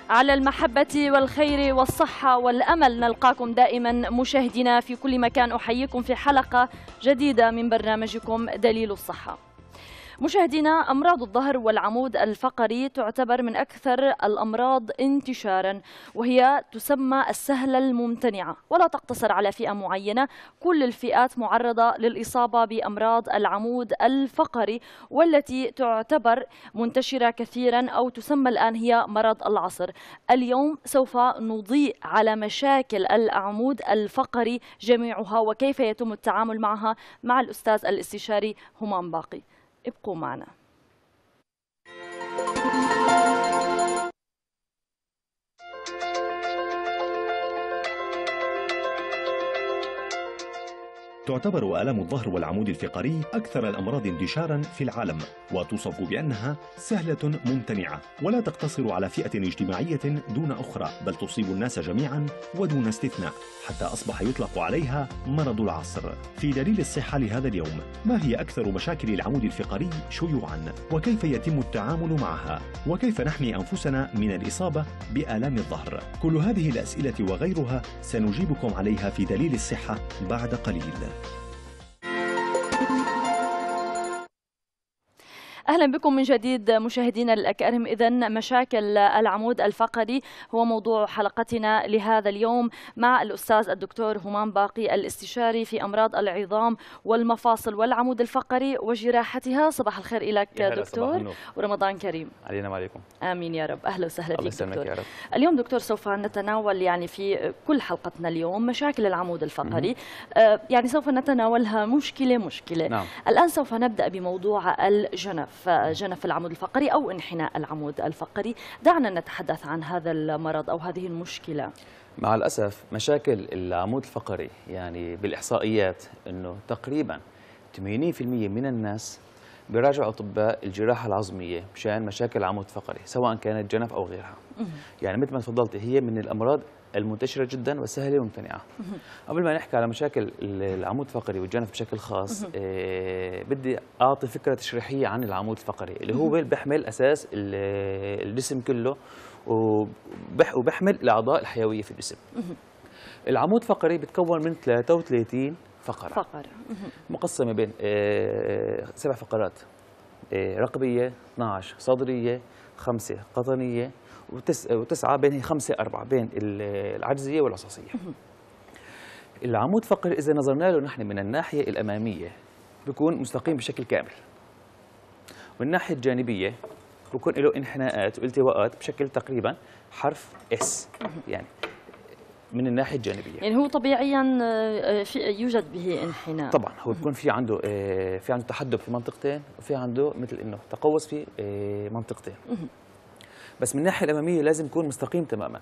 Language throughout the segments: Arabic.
على المحبة والخير والصحة والأمل نلقاكم دائما مشاهدينا في كل مكان. أحييكم في حلقة جديدة من برنامجكم دليل الصحة. مشاهدينا، أمراض الظهر والعمود الفقري تعتبر من أكثر الأمراض انتشارا، وهي تسمى السهلة الممتنعة، ولا تقتصر على فئة معينة. كل الفئات معرضة للإصابة بأمراض العمود الفقري، والتي تعتبر منتشرة كثيرا أو تسمى الآن هي مرض العصر. اليوم سوف نضيء على مشاكل العمود الفقري جميعها وكيف يتم التعامل معها مع الأستاذ الاستشاري همام باقي. ابقوا معنا. تعتبر آلام الظهر والعمود الفقري أكثر الأمراض انتشاراً في العالم، وتوصف بأنها سهلة ممتنعة، ولا تقتصر على فئة اجتماعية دون أخرى، بل تصيب الناس جميعاً ودون استثناء، حتى أصبح يطلق عليها مرض العصر. في دليل الصحة لهذا اليوم، ما هي أكثر مشاكل العمود الفقري شيوعاً؟ وكيف يتم التعامل معها؟ وكيف نحمي أنفسنا من الإصابة بآلام الظهر؟ كل هذه الأسئلة وغيرها سنجيبكم عليها في دليل الصحة بعد قليل. أهلا بكم من جديد مشاهدينا الأكارم. إذن مشاكل العمود الفقري هو موضوع حلقتنا لهذا اليوم مع الأستاذ الدكتور همام باقي، الاستشاري في أمراض العظام والمفاصل والعمود الفقري وجراحتها. صباح الخير لك دكتور، ورمضان كريم علينا وعليكم. آمين يا رب. أهلا وسهلا بك دكتور. يا رب. اليوم دكتور سوف نتناول في كل حلقتنا اليوم مشاكل العمود الفقري. يعني سوف نتناولها مشكلة. نعم. الآن سوف نبدأ بموضوع الجنف، جنف العمود الفقري أو انحناء العمود الفقري. دعنا نتحدث عن هذا المرض أو هذه المشكلة. مع الأسف مشاكل العمود الفقري يعني بالإحصائيات أنه تقريبا 80% من الناس بيراجعوا أطباء الجراحة العظمية مشان مشاكل العمود الفقري، سواء كانت جنف أو غيرها. يعني مثل ما تفضلتي، هي من الأمراض المنتشرة جدا وسهلة وممتنعة. قبل ما نحكي على مشاكل العمود الفقري والجنف بشكل خاص، بدي أعطي فكرة تشريحية عن العمود الفقري اللي هو بيحمل أساس الجسم كله وبيحمل الأعضاء الحيوية في الجسم. العمود الفقري بتكون من 33 فقرة مقسمة بين 7 فقرات رقبية، 12 صدرية، 5 قطنية، و9 بين 5-4 بين العجزية والعصاصية. العمود الفقري إذا نظرنا له نحن من الناحية الأمامية بيكون مستقيم بشكل كامل، ومن الناحية الجانبية بيكون له انحناءات والتواءات بشكل تقريبا حرف اس، يعني من الناحية الجانبية. يعني هو طبيعيا يوجد به انحناء. طبعا هو بيكون في عنده تحدب في منطقتين، وفي عنده مثل انه تقوس في منطقتين. بس من الناحية الأمامية لازم يكون مستقيم تماما.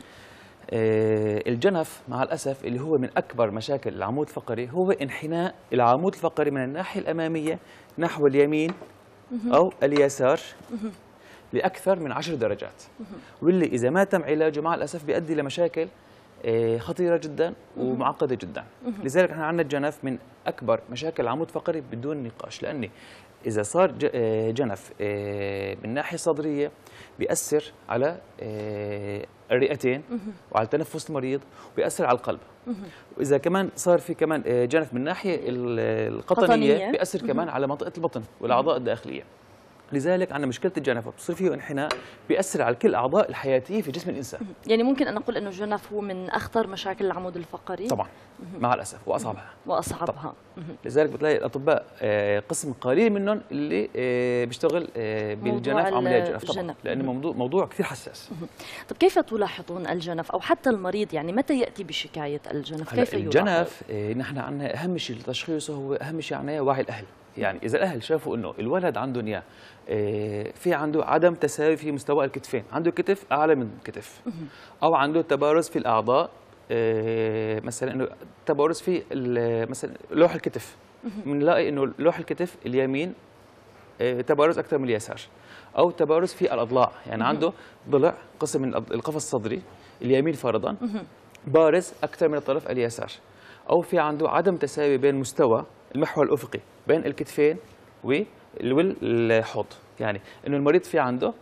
الجنف مع الأسف اللي هو من أكبر مشاكل العمود الفقري هو انحناء العمود الفقري من الناحية الأمامية نحو اليمين أو اليسار لأكثر من 10 درجات، واللي إذا ما تم علاجه مع الأسف بيؤدي لمشاكل خطيرة جدا ومعقدة جدا. لذلك احنا عندنا الجنف من أكبر مشاكل العمود الفقري بدون نقاش، لأن إذا صار جنف بالناحية الصدرية بيأثر على الرئتين وعلى التنفس المريض، وبيأثر على القلب. وإذا كمان صار في كمان جنف من الناحية القطنية بيأثر كمان على منطقة البطن والأعضاء الداخلية. لذلك عندنا مشكلة الجنف بتصير فيه انحناء بيأثر على كل الأعضاء الحياتية في جسم الإنسان. يعني ممكن أن نقول أنه الجنف هو من أخطر مشاكل العمود الفقري؟ طبعا مع الأسف، وأصعبها. لذلك بتلاقي الأطباء قسم قليل منهم اللي بيشتغل بالجنف، عمليات جنف طبعا، لأنه موضوع كثير حساس. طب كيف تلاحظون الجنف أو حتى المريض؟ يعني متى يأتي بشكاية الجنف؟ كيف يلاحظ؟ الجنف نحن عندنا أهم شيء لتشخيصه هو أهم شيء عندنا وعي الأهل. يعني إذا الأهل شافوا إنه الولد عندهم في عنده عدم تساوي في مستوى الكتفين، عنده كتف أعلى من كتف، أو عنده تبارز في الأعضاء، مثلا إنه تبارز في مثلا لوح الكتف، بنلاقي إنه لوح الكتف اليمين تبارز أكثر من اليسار، أو تبارز في الأضلاع، يعني عنده ضلع قسم من القفص الصدري اليمين فرضا بارز أكثر من الطرف اليسار، أو في عنده عدم تساوي بين مستوى المحور الأفقي بين الكتفين والحوض، يعني إنه المريض في عنده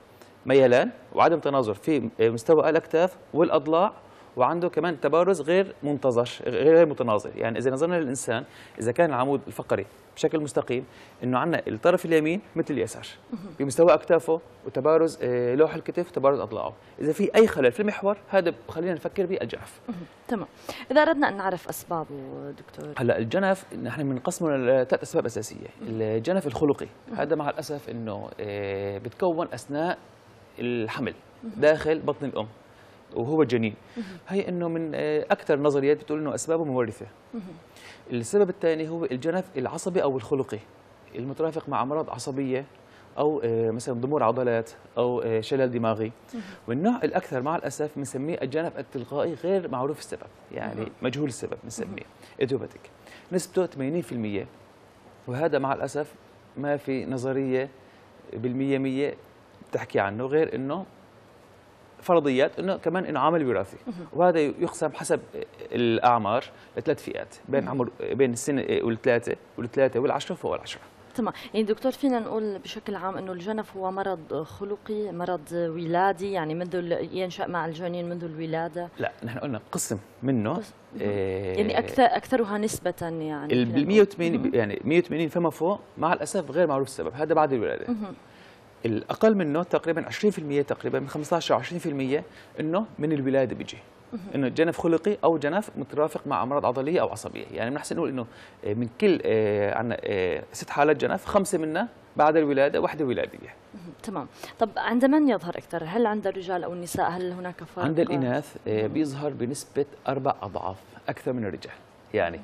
ميلان وعدم تناظر في مستوى الاكتاف والاضلاع، وعنده كمان تبارز غير منتظر غير متناظر. يعني اذا نظرنا للانسان، اذا كان العمود الفقري بشكل مستقيم، انه عندنا الطرف اليمين مثل اليسار بمستوى اكتافه وتبارز لوح الكتف وتبارز اضلاعه. اذا في اي خلل في المحور، هذا خلينا نفكر بالجنف. تمام. اذا اردنا ان نعرف اسبابه دكتور. هلا الجنف نحن بنقسمه لثلاث اسباب اساسيه. الجنف الخلقي، هذا مع الاسف انه بتكون اثناء الحمل داخل بطن الام وهو جنين. هي انه من اكثر النظريات بتقول انه اسبابه مورثه. السبب الثاني هو الجنف العصبي او الخلقي المترافق مع امراض عصبيه او مثلا ضمور عضلات او شلل دماغي. والنوع الاكثر مع الاسف بنسميه الجنف التلقائي غير معروف السبب، يعني مجهول السبب بنسميه ايديوباتيك، نسبته 80%. وهذا مع الاسف ما في نظريه بالمية بتحكي عنه، غير انه فرضيات انه كمان انه عامل وراثي. وهذا يقسم حسب الاعمار لثلاث فئات، بين السن والثلاثه والعشره فوق العشره. تمام. يعني دكتور فينا نقول بشكل عام انه الجنف هو مرض خلقي، مرض ولادي، يعني منذ ينشأ مع الجنين منذ الولاده؟ لا، نحن قلنا قسم منه يعني اكثرها نسبه، يعني بال 180 يعني 180 فما فوق مع الاسف غير معروف السبب، هذا بعد الولاده. الاقل منه تقريبا 20%، تقريبا من 15 ل 20% انه من الولاده بيجي، انه جنف خلقي او جنف مترافق مع امراض عضليه او عصبيه. يعني بنحسن نقول انه من كل عندنا 6 حالات جنف، 5 منها بعد الولاده، واحده ولاديه. تمام. طب عند من يظهر اكثر؟ هل عند الرجال او النساء؟ هل هناك فرق؟ عند الاناث بيظهر بنسبه 4 أضعاف اكثر من الرجال. يعني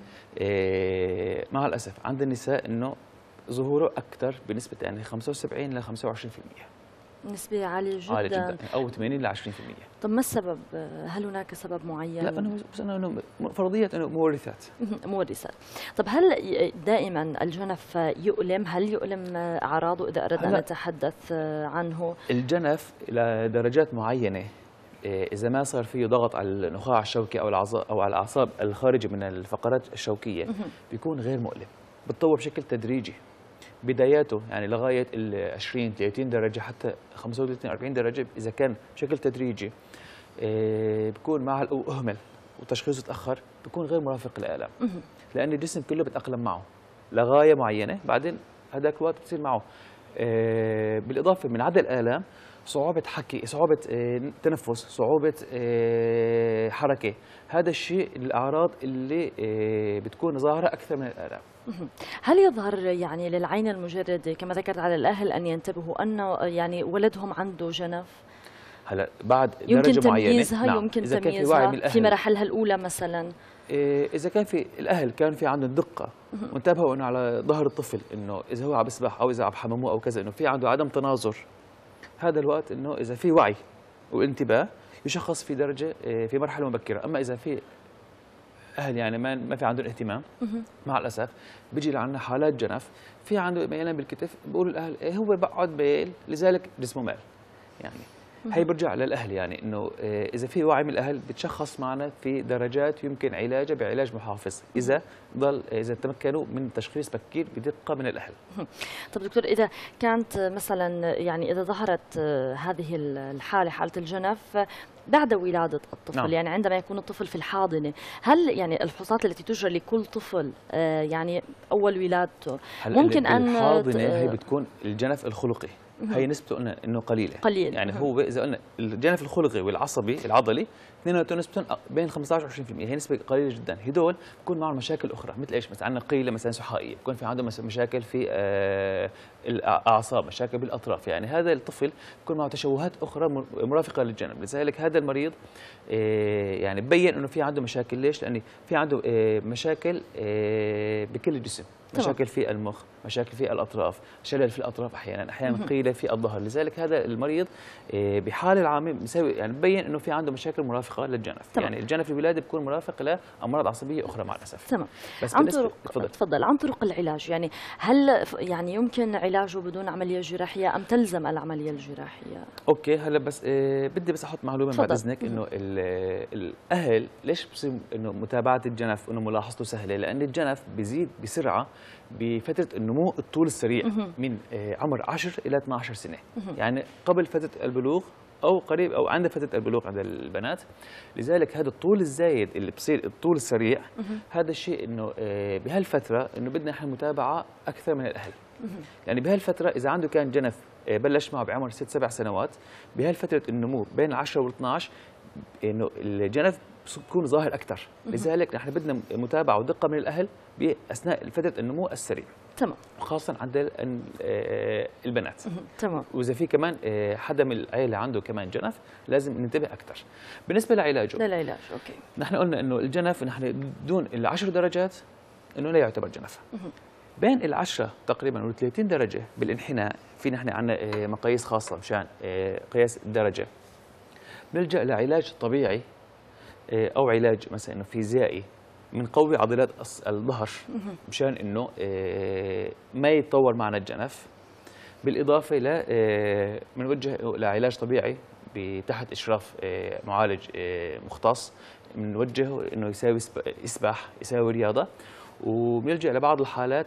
مع الاسف عند النساء انه ظهوره اكثر بنسبه يعني 75 ل 25%. نسبة عالية جدا. عالية جدا، او 80 ل 20%. طب ما السبب؟ هل هناك سبب معين؟ لا، انا فرضيه انه مورثات. مورثات. طب هل دائما الجنف يؤلم؟ هل يؤلم اعراضه اذا اردنا نتحدث عنه؟ الجنف الى درجات معينه، اذا ما صار فيه ضغط على النخاع الشوكي او على الاعصاب الخارجه من الفقرات الشوكيه، بيكون غير مؤلم، بتطور بشكل تدريجي. بداياته يعني لغايه ال 20 30 درجه، حتى 35 40 درجه، اذا كان بشكل تدريجي بيكون مع اهمل وتشخيصه تاخر، بيكون غير مرافق للالام، لان الجسم كله بيتاقلم معه لغايه معينه، بعدين هذاك الوقت بتصير معه بالاضافه من عدم الالام صعوبه حكي، صعوبه تنفس، صعوبه حركه. هذا الشيء الاعراض اللي بتكون ظاهره اكثر من الالام. هل يظهر يعني للعين المجردة كما ذكرت على الأهل أن ينتبهوا أنه يعني ولدهم عنده جنف؟ هلا بعد يمكن درجة معينة، تمييزها، نعم. يمكن إذا كان تمييزها في مراحلها الأولى مثلا. إذا كان في الأهل كان في عندهم دقة وانتبهوا إنه على ظهر الطفل، إنه إذا هو عم يسبح أو إذا عم حمموه أو كذا، إنه في عنده عدم تناظر، هذا الوقت إنه إذا في وعي وانتباه يشخص في درجة في مرحلة مبكرة. أما إذا في اهل يعني ما في عندهم اهتمام، مع الاسف بيجي لعنا حالات جنف في عنده ميلان بالكتف، بيقولوا الاهل هو بقعد ميل لذلك جسمه مال. يعني هي برجع للاهل، يعني انه اذا في وعي من الاهل بتشخص معنا في درجات يمكن علاجها بعلاج محافظ، اذا تمكنوا من تشخيص بكير بدقه من الاهل. طب دكتور، اذا كانت مثلا يعني اذا ظهرت هذه الحاله، حاله الجنف بعد ولادة الطفل، نعم. يعني عندما يكون الطفل في الحاضنة، هل يعني الفحوصات التي تجرى لكل طفل يعني أول ولادته ممكن أن الحاضنة هي بتكون الجنف الخلقي، هي نسبته قلنا انه قليله قليل. يعني هو اذا قلنا الجنف الخلقي والعصبي العضلي اثنيناتهم نسبتهم بين 15 و 20%، هي نسبه قليله جدا. هدول بكون معهم مشاكل اخرى، مثل ايش؟ مثلا عندنا قيله مثلا سحائيه، بكون في عندهم مشاكل في الاعصاب، مشاكل بالاطراف. يعني هذا الطفل بكون معه تشوهات اخرى مرافقه للجنب. لذلك هذا المريض يعني بين انه في عنده مشاكل. ليش؟ لان في عنده مشاكل بكل الجسم، مشاكل في المخ، مشاكل في الاطراف، شلل في الاطراف، احيانا قيله في الظهر. لذلك هذا المريض بحاله العامه بيساوي يعني ببين انه في عنده مشاكل مرافقه مرافقه للجنف. تمام. يعني الجنف الولاده بيكون مرافق لامراض عصبيه اخرى مع الاسف. تمام. بس عن بالنسبه تفضل عن طرق العلاج، يعني هل يعني يمكن علاجه بدون عمليه جراحيه ام تلزم العمليه الجراحيه؟ اوكي هلا بس بدي بس احط معلومه بعد اذنك، انه الاهل ليش بصير انه متابعه الجنف انه ملاحظته سهله؟ لان الجنف بيزيد بسرعه بفتره النمو الطول السريع من عمر 10 الى 12 سنه، يعني قبل فتره البلوغ او قريب او عند فتره البلوغ عند البنات. لذلك هذا الطول الزايد اللي بصير الطول السريع، هذا الشيء انه بهالفتره انه بدنا احنا متابعه اكثر من الاهل. يعني بهالفتره اذا عنده كان جنف بلش معه بعمر 6 7 سنوات، بهالفتره النمو بين 10 و 12 انه الجنف بيكون ظاهر اكثر. لذلك نحن بدنا متابعه ودقه من الاهل باثناء فتره النمو السريع. تمام. خاصه عند البنات. تمام. واذا في كمان حدا من العائله عنده كمان جنف لازم ننتبه اكثر. بالنسبه لعلاجه، للعلاج اوكي، نحن قلنا انه الجنف نحن دون ال10 درجات انه لا يعتبر جنف. بين ال10 تقريبا و30 درجه بالانحناء في نحن عندنا مقاييس خاصه مشان قياس الدرجه. بنلجا لعلاج طبيعي او علاج مثلا انه فيزيائي بنقوي عضلات الظهر مشان انه ما يتطور معنا الجنف. بالاضافه ل بنوجه لعلاج طبيعي تحت اشراف معالج مختص، بنوجهه انه يساوي يسبح، يساوي رياضه، وبنلجا لبعض الحالات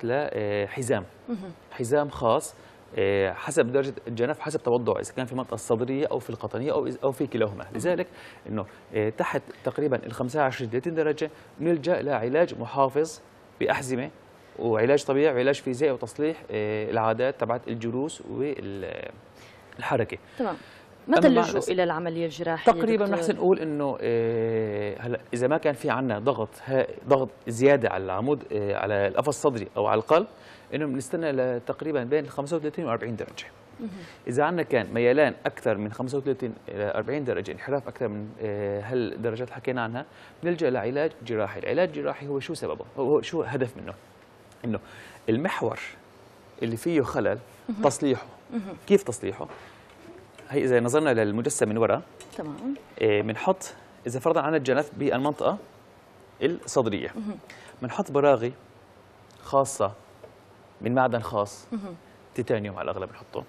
لحزام خاص حسب درجه الجنف، حسب توضعه، اذا كان في المنطقه الصدريه او في القطنيه او في كلاهما. لذلك انه تحت تقريبا ال 25 30 درجه بنلجا لعلاج محافظ باحزمه وعلاج طبيعي وعلاج فيزيائي وتصليح العادات تبعت الجلوس والحركه. تمام. متى اللجوء الى العمليه الجراحيه؟ تقريبا بنحسن نقول انه هلا اذا ما كان في عندنا ضغط زياده على العمود على القفص الصدري او على القلب، انه بنستنى تقريبا بين 35 و 40 درجه. اذا عندنا كان ميلان اكثر من 35 الى 40 درجه، انحراف اكثر من هالدرجات اللي حكينا عنها، بنلجا لعلاج جراحي. العلاج الجراحي هو شو سببه؟ هو شو هدف منه؟ انه المحور اللي فيه خلل تصليحه. كيف تصليحه؟ هي اذا نظرنا للمجسم من وراء، تمام، بنحط اذا فرضا عندنا الجنف بالمنطقه الصدريه، بنحط براغي خاصه من معدن خاص، تيتانيوم على الاغلب بنحطه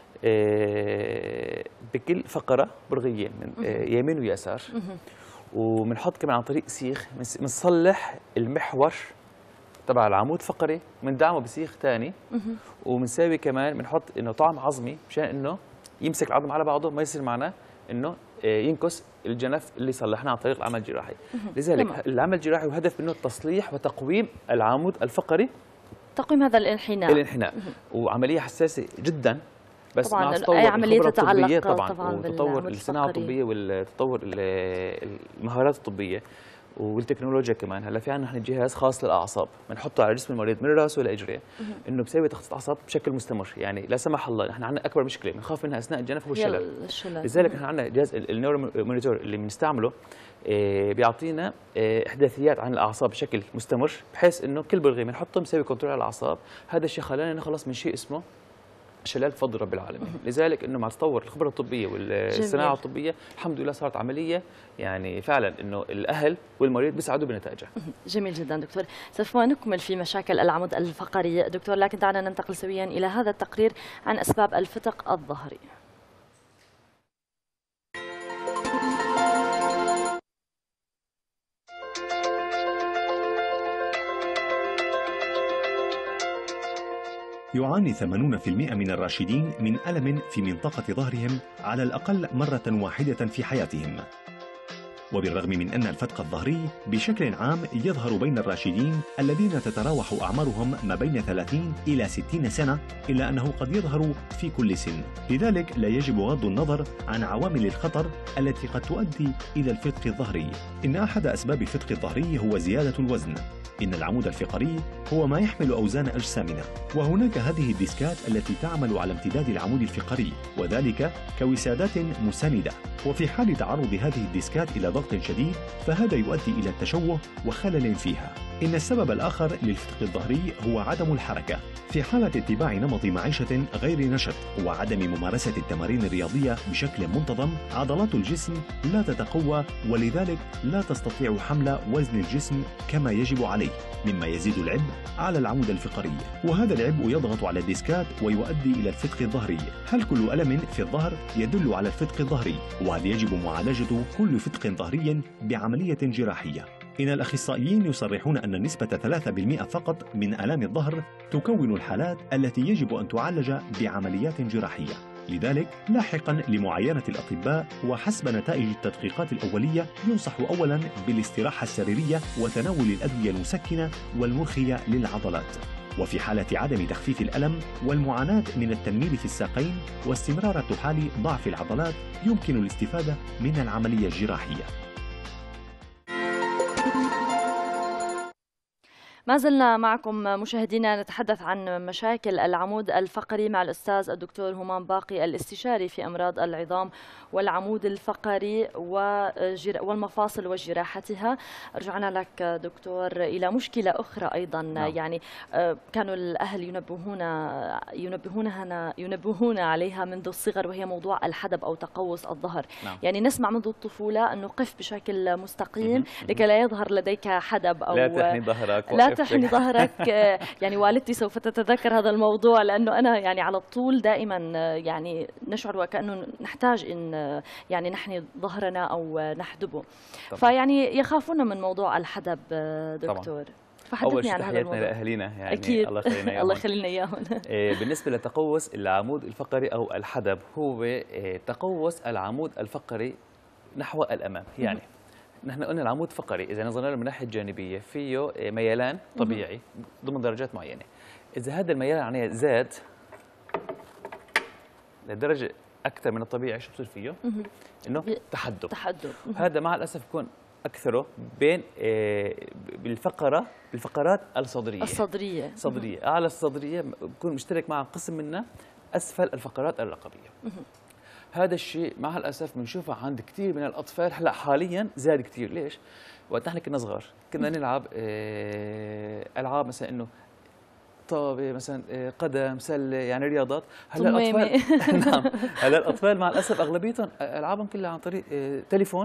بكل فقره برغيين من يمين ويسار، وبنحط كمان عن طريق سيخ بنصلح المحور تبع العمود الفقري، بندعمه بسيخ ثاني، وبنساوي كمان بنحط انه طعم عظمي مشان انه يمسك العظم على بعضه، ما يصير معنا انه ينكس الجنف اللي صلحناه عن طريق العمل الجراحي. لذلك العمل الجراحي هو هدف منه تصليح وتقويم العمود الفقري، تقويم هذا الانحناء. وعمليه حساسه جدا، بس طبعا مع تطور اي عمليه تتعلق طبعا وتطور الصناعه الطبيه والتطور المهارات الطبيه والتكنولوجيا كمان. هلا في عندنا نحن جهاز خاص للاعصاب بنحطه على جسم المريض من راسه لاجريه، انه بيساوي تخطيط اعصاب بشكل مستمر. يعني لا سمح الله نحن عندنا اكبر مشكله بنخاف منها اثناء الجنف هو الشلل. لذلك نحن عندنا جهاز النيورو مونيتور اللي بنستعمله بيعطينا احداثيات عن الاعصاب بشكل مستمر، بحيث انه كل برغي بنحطه بيساوي كنترول على الاعصاب. هذا الشيء خلانا نخلص من شيء اسمه شلال بفضل رب العالمين. لذلك انه مع تطور الخبره الطبيه والصناعه الطبيه الحمد لله صارت عمليه يعني فعلا انه الاهل والمريض بيسعدوا بنتائجها. جميل جدا دكتور. سوف نكمل في مشاكل العمود الفقري دكتور، لكن دعنا ننتقل سويا الى هذا التقرير عن اسباب الفتق الظهري. يعاني 80% من الراشدين من ألم في منطقة ظهرهم على الأقل مرة واحدة في حياتهم. وبالرغم من أن الفتق الظهري بشكل عام يظهر بين الراشدين الذين تتراوح أعمارهم ما بين 30 إلى 60 سنة، إلا أنه قد يظهر في كل سن. لذلك لا يجب غض النظر عن عوامل الخطر التي قد تؤدي إلى الفتق الظهري. إن أحد أسباب الفتق الظهري هو زيادة الوزن. إن العمود الفقري هو ما يحمل أوزان أجسامنا، وهناك هذه الديسكات التي تعمل على امتداد العمود الفقري، وذلك كوسادات مساندة. وفي حال تعرض هذه الديسكات إلى ضغط شديد فهذا يؤدي إلى التشوه وخلل فيها. إن السبب الآخر للفتق الظهري هو عدم الحركة. في حالة اتباع نمط معيشة غير نشط وعدم ممارسة التمارين الرياضية بشكل منتظم، عضلات الجسم لا تتقوى، ولذلك لا تستطيع حمل وزن الجسم كما يجب عليه، مما يزيد العبء على العمود الفقري، وهذا العبء يضغط على الديسكات ويؤدي إلى الفتق الظهري. هل كل ألم في الظهر يدل على الفتق الظهري؟ وهل يجب معالجة كل فتق ظهري بعملية جراحية؟ إن الأخصائيين يصرحون أن نسبة 3% فقط من آلام الظهر تكون الحالات التي يجب أن تعالج بعمليات جراحية. لذلك لاحقا لمعاينة الأطباء وحسب نتائج التدقيقات الأولية ينصح أولا بالاستراحة السريرية وتناول الأدوية المسكنة والمرخية للعضلات. وفي حالة عدم تخفيف الألم والمعاناة من التنميل في الساقين واستمرار حال ضعف العضلات يمكن الاستفادة من العملية الجراحية. ما زلنا معكم مشاهدينا نتحدث عن مشاكل العمود الفقري مع الأستاذ الدكتور همام باقي، الاستشاري في أمراض العظام والعمود الفقري والمفاصل وجراحتها. رجعنا لك دكتور إلى مشكلة أخرى أيضا. نعم. يعني كانوا الأهل ينبهون عليها منذ الصغر، وهي موضوع الحدب أو تقوس الظهر. نعم. يعني نسمع منذ الطفولة أنه قف بشكل مستقيم لكي لا يظهر لديك حدب أو لا تحني ظهرك، لا تحني ظهرك. يعني والدتي سوف تتذكر هذا الموضوع، لأنه أنا يعني على طول دائما يعني نشعر وكأنه نحتاج إن يعني نحني ظهرنا أو نحدبه. فيعني يخافون من موضوع الحدب دكتور. فحدثني عن هذا الموضوع. لأهالينا يعني أكيد. الله يخلينا إياهم. الله يخلينا إياهم. بالنسبة لتقوس العمود الفقري أو الحدب، هو تقوس العمود الفقري نحو الأمام. يعني نحن قلنا العمود الفقري إذا نظرنا له من الناحية الجانبية فيه ميلان طبيعي ضمن درجات معينة. إذا هذا الميلان عليه زاد لدرجة أكثر من الطبيعي، شو بصير فيه؟ إنه تحدب. هذا مع الأسف بيكون أكثره بين بالفقرات الصدرية. أعلى الصدرية بيكون مشترك مع قسم منها أسفل الفقرات الرقبية. هذا الشيء مع الأسف بنشوفه عند كثير من الأطفال. هلا حاليا زاد كثير. ليش؟ وقت نحن كنا صغار كنا نلعب ألعاب مثلا إنه طابة مثلا، قدم، سلة، يعني رياضات. هلا الأطفال نعم، هلا الأطفال مع الأسف أغلبيتهم ألعابهم كلها عن طريق تليفون،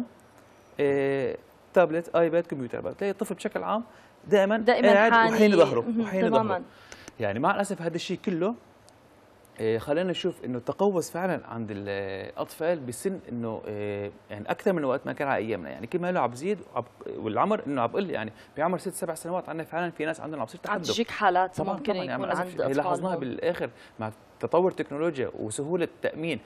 تابلت، آيباد، كمبيوتر. بتلاقي الطفل بشكل عام دائما قاعد وحين ظهره. يعني مع الأسف هذا الشيء كله خلينا نشوف انه التقوس فعلا عند الاطفال بسن انه يعني اكثر من وقت ما كان على ايامنا. يعني كل ما له عم بزيد والعمر انه عم بقول يعني بعمر 6 7 سنوات عندنا فعلا في ناس عندهم عم بصير تحدب. تجيك حالات ممكن طبعاً يكون يعني عند اطفال. لاحظناها بالاخر مع تطور التكنولوجيا وسهوله تامين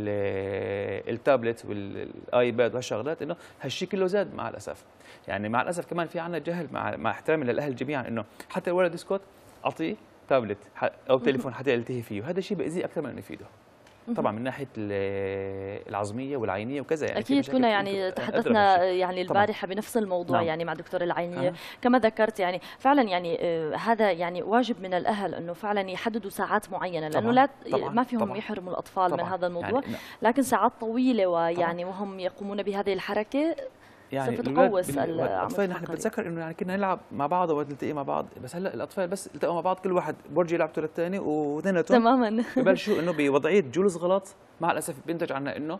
التابلت والايباد وهالشغلات، انه هالشيء كله زاد مع الاسف. يعني مع الاسف كمان في عندنا جهل مع احترامي للاهل جميعا، انه حتى الولد يسكت اعطيه تابلت او تليفون حتى يلتهي فيه، وهذا الشيء بيأذيه اكثر من انه يفيده. طبعا من ناحيه العظميه والعينيه وكذا. يعني اكيد كنا يعني تحدثنا يعني البارحه بنفس الموضوع. نعم. يعني مع دكتور العينيه كما ذكرت. يعني فعلا يعني هذا يعني واجب من الاهل انه فعلا يحددوا ساعات معينه، لانه لا ما فيهم يحرموا الاطفال من هذا الموضوع. يعني لكن ساعات طويله ويعني وهم يقومون بهذه الحركه يعني سوف تقوس الاطفال. نحن بتذكر انه يعني كنا نلعب مع بعض ونلتقي مع بعض، بس هلا الاطفال بس التقوا مع بعض كل واحد برجي لعبته للثاني واثنيناتهم تماما ببلشوا انه بوضعيه جلوس غلط. مع الاسف بينتج عنا انه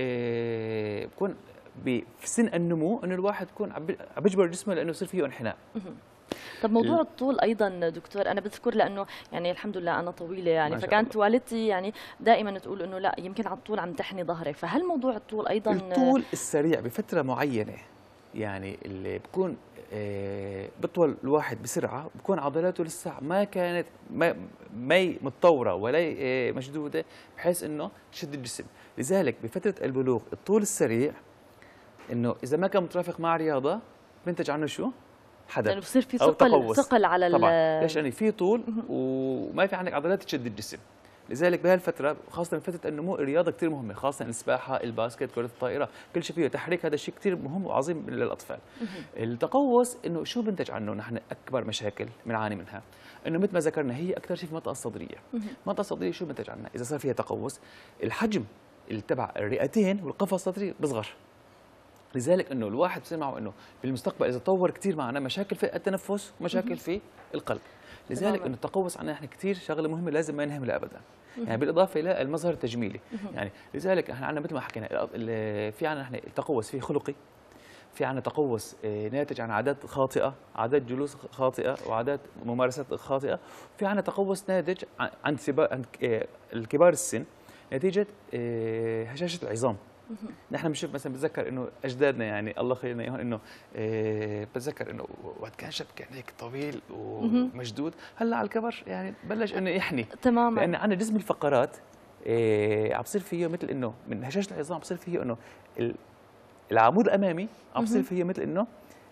بكون في سن النمو انه الواحد يكون عم بيجبر جسمه لانه يصير فيه انحناء. طب موضوع الطول ايضا دكتور، انا بذكر لانه يعني الحمد لله انا طويله يعني، فكانت والدتي يعني دائما تقول انه لا يمكن على الطول عم تحني ظهرك. فهل موضوع الطول ايضا الطول السريع بفتره معينه يعني اللي بكون بطول الواحد بسرعه بكون عضلاته لسه ما كانت ما متطوره ولا مشدوده بحيث انه تشد الجسم. لذلك بفتره البلوغ الطول السريع انه اذا ما كان مترافق مع رياضه بينتج عنه شو؟ حدث يعني بصير في ثقل على طبعا. ليش؟ يعني في طول وما في عندك عضلات تشد الجسم. لذلك بهالفتره خاصه فتره النمو الرياضه كثير مهمه، خاصه السباحه، الباسكت، كره الطائره، كل شيء فيه تحريك. هذا الشيء كثير مهم وعظيم للاطفال. التقوس انه شو بنتج عنه؟ نحن اكبر مشاكل بنعاني منها انه مثل ما ذكرنا هي اكثر شيء في المنطقه الصدريه. المنطقه الصدريه شو بنتج عنها؟ اذا صار فيها تقوس الحجم تبع الرئتين والقفص الصدري بصغر. لذلك انه الواحد بصير معه انه بالمستقبل اذا تطور كثير معنا مشاكل في التنفس ومشاكل في القلب. لذلك انه التقوس عندنا احنا كثير شغله مهمه لازم ما نهملها ابدا. يعني بالاضافه الى المظهر التجميلي. يعني لذلك احنا عندنا مثل ما حكينا في عندنا احنا التقوس في خلقي، في عندنا تقوس ناتج عن عادات خاطئه، عادات جلوس خاطئه وعادات ممارسات خاطئه، في عندنا تقوس ناتج عند الكبار السن نتيجه هشاشه العظام. نحن بنشوف مثلا بتذكر انه اجدادنا يعني الله خيرنا اياهم انه بتذكر انه وقت كان شاب كان هيك طويل ومشدود، هلا على الكبر يعني بلش انه يحني تماما، لان عندنا جسم الفقرات عم بصير فيه مثل انه من هشاشه العظام بصير فيه انه العمود الامامي عم بصير فيه مثل انه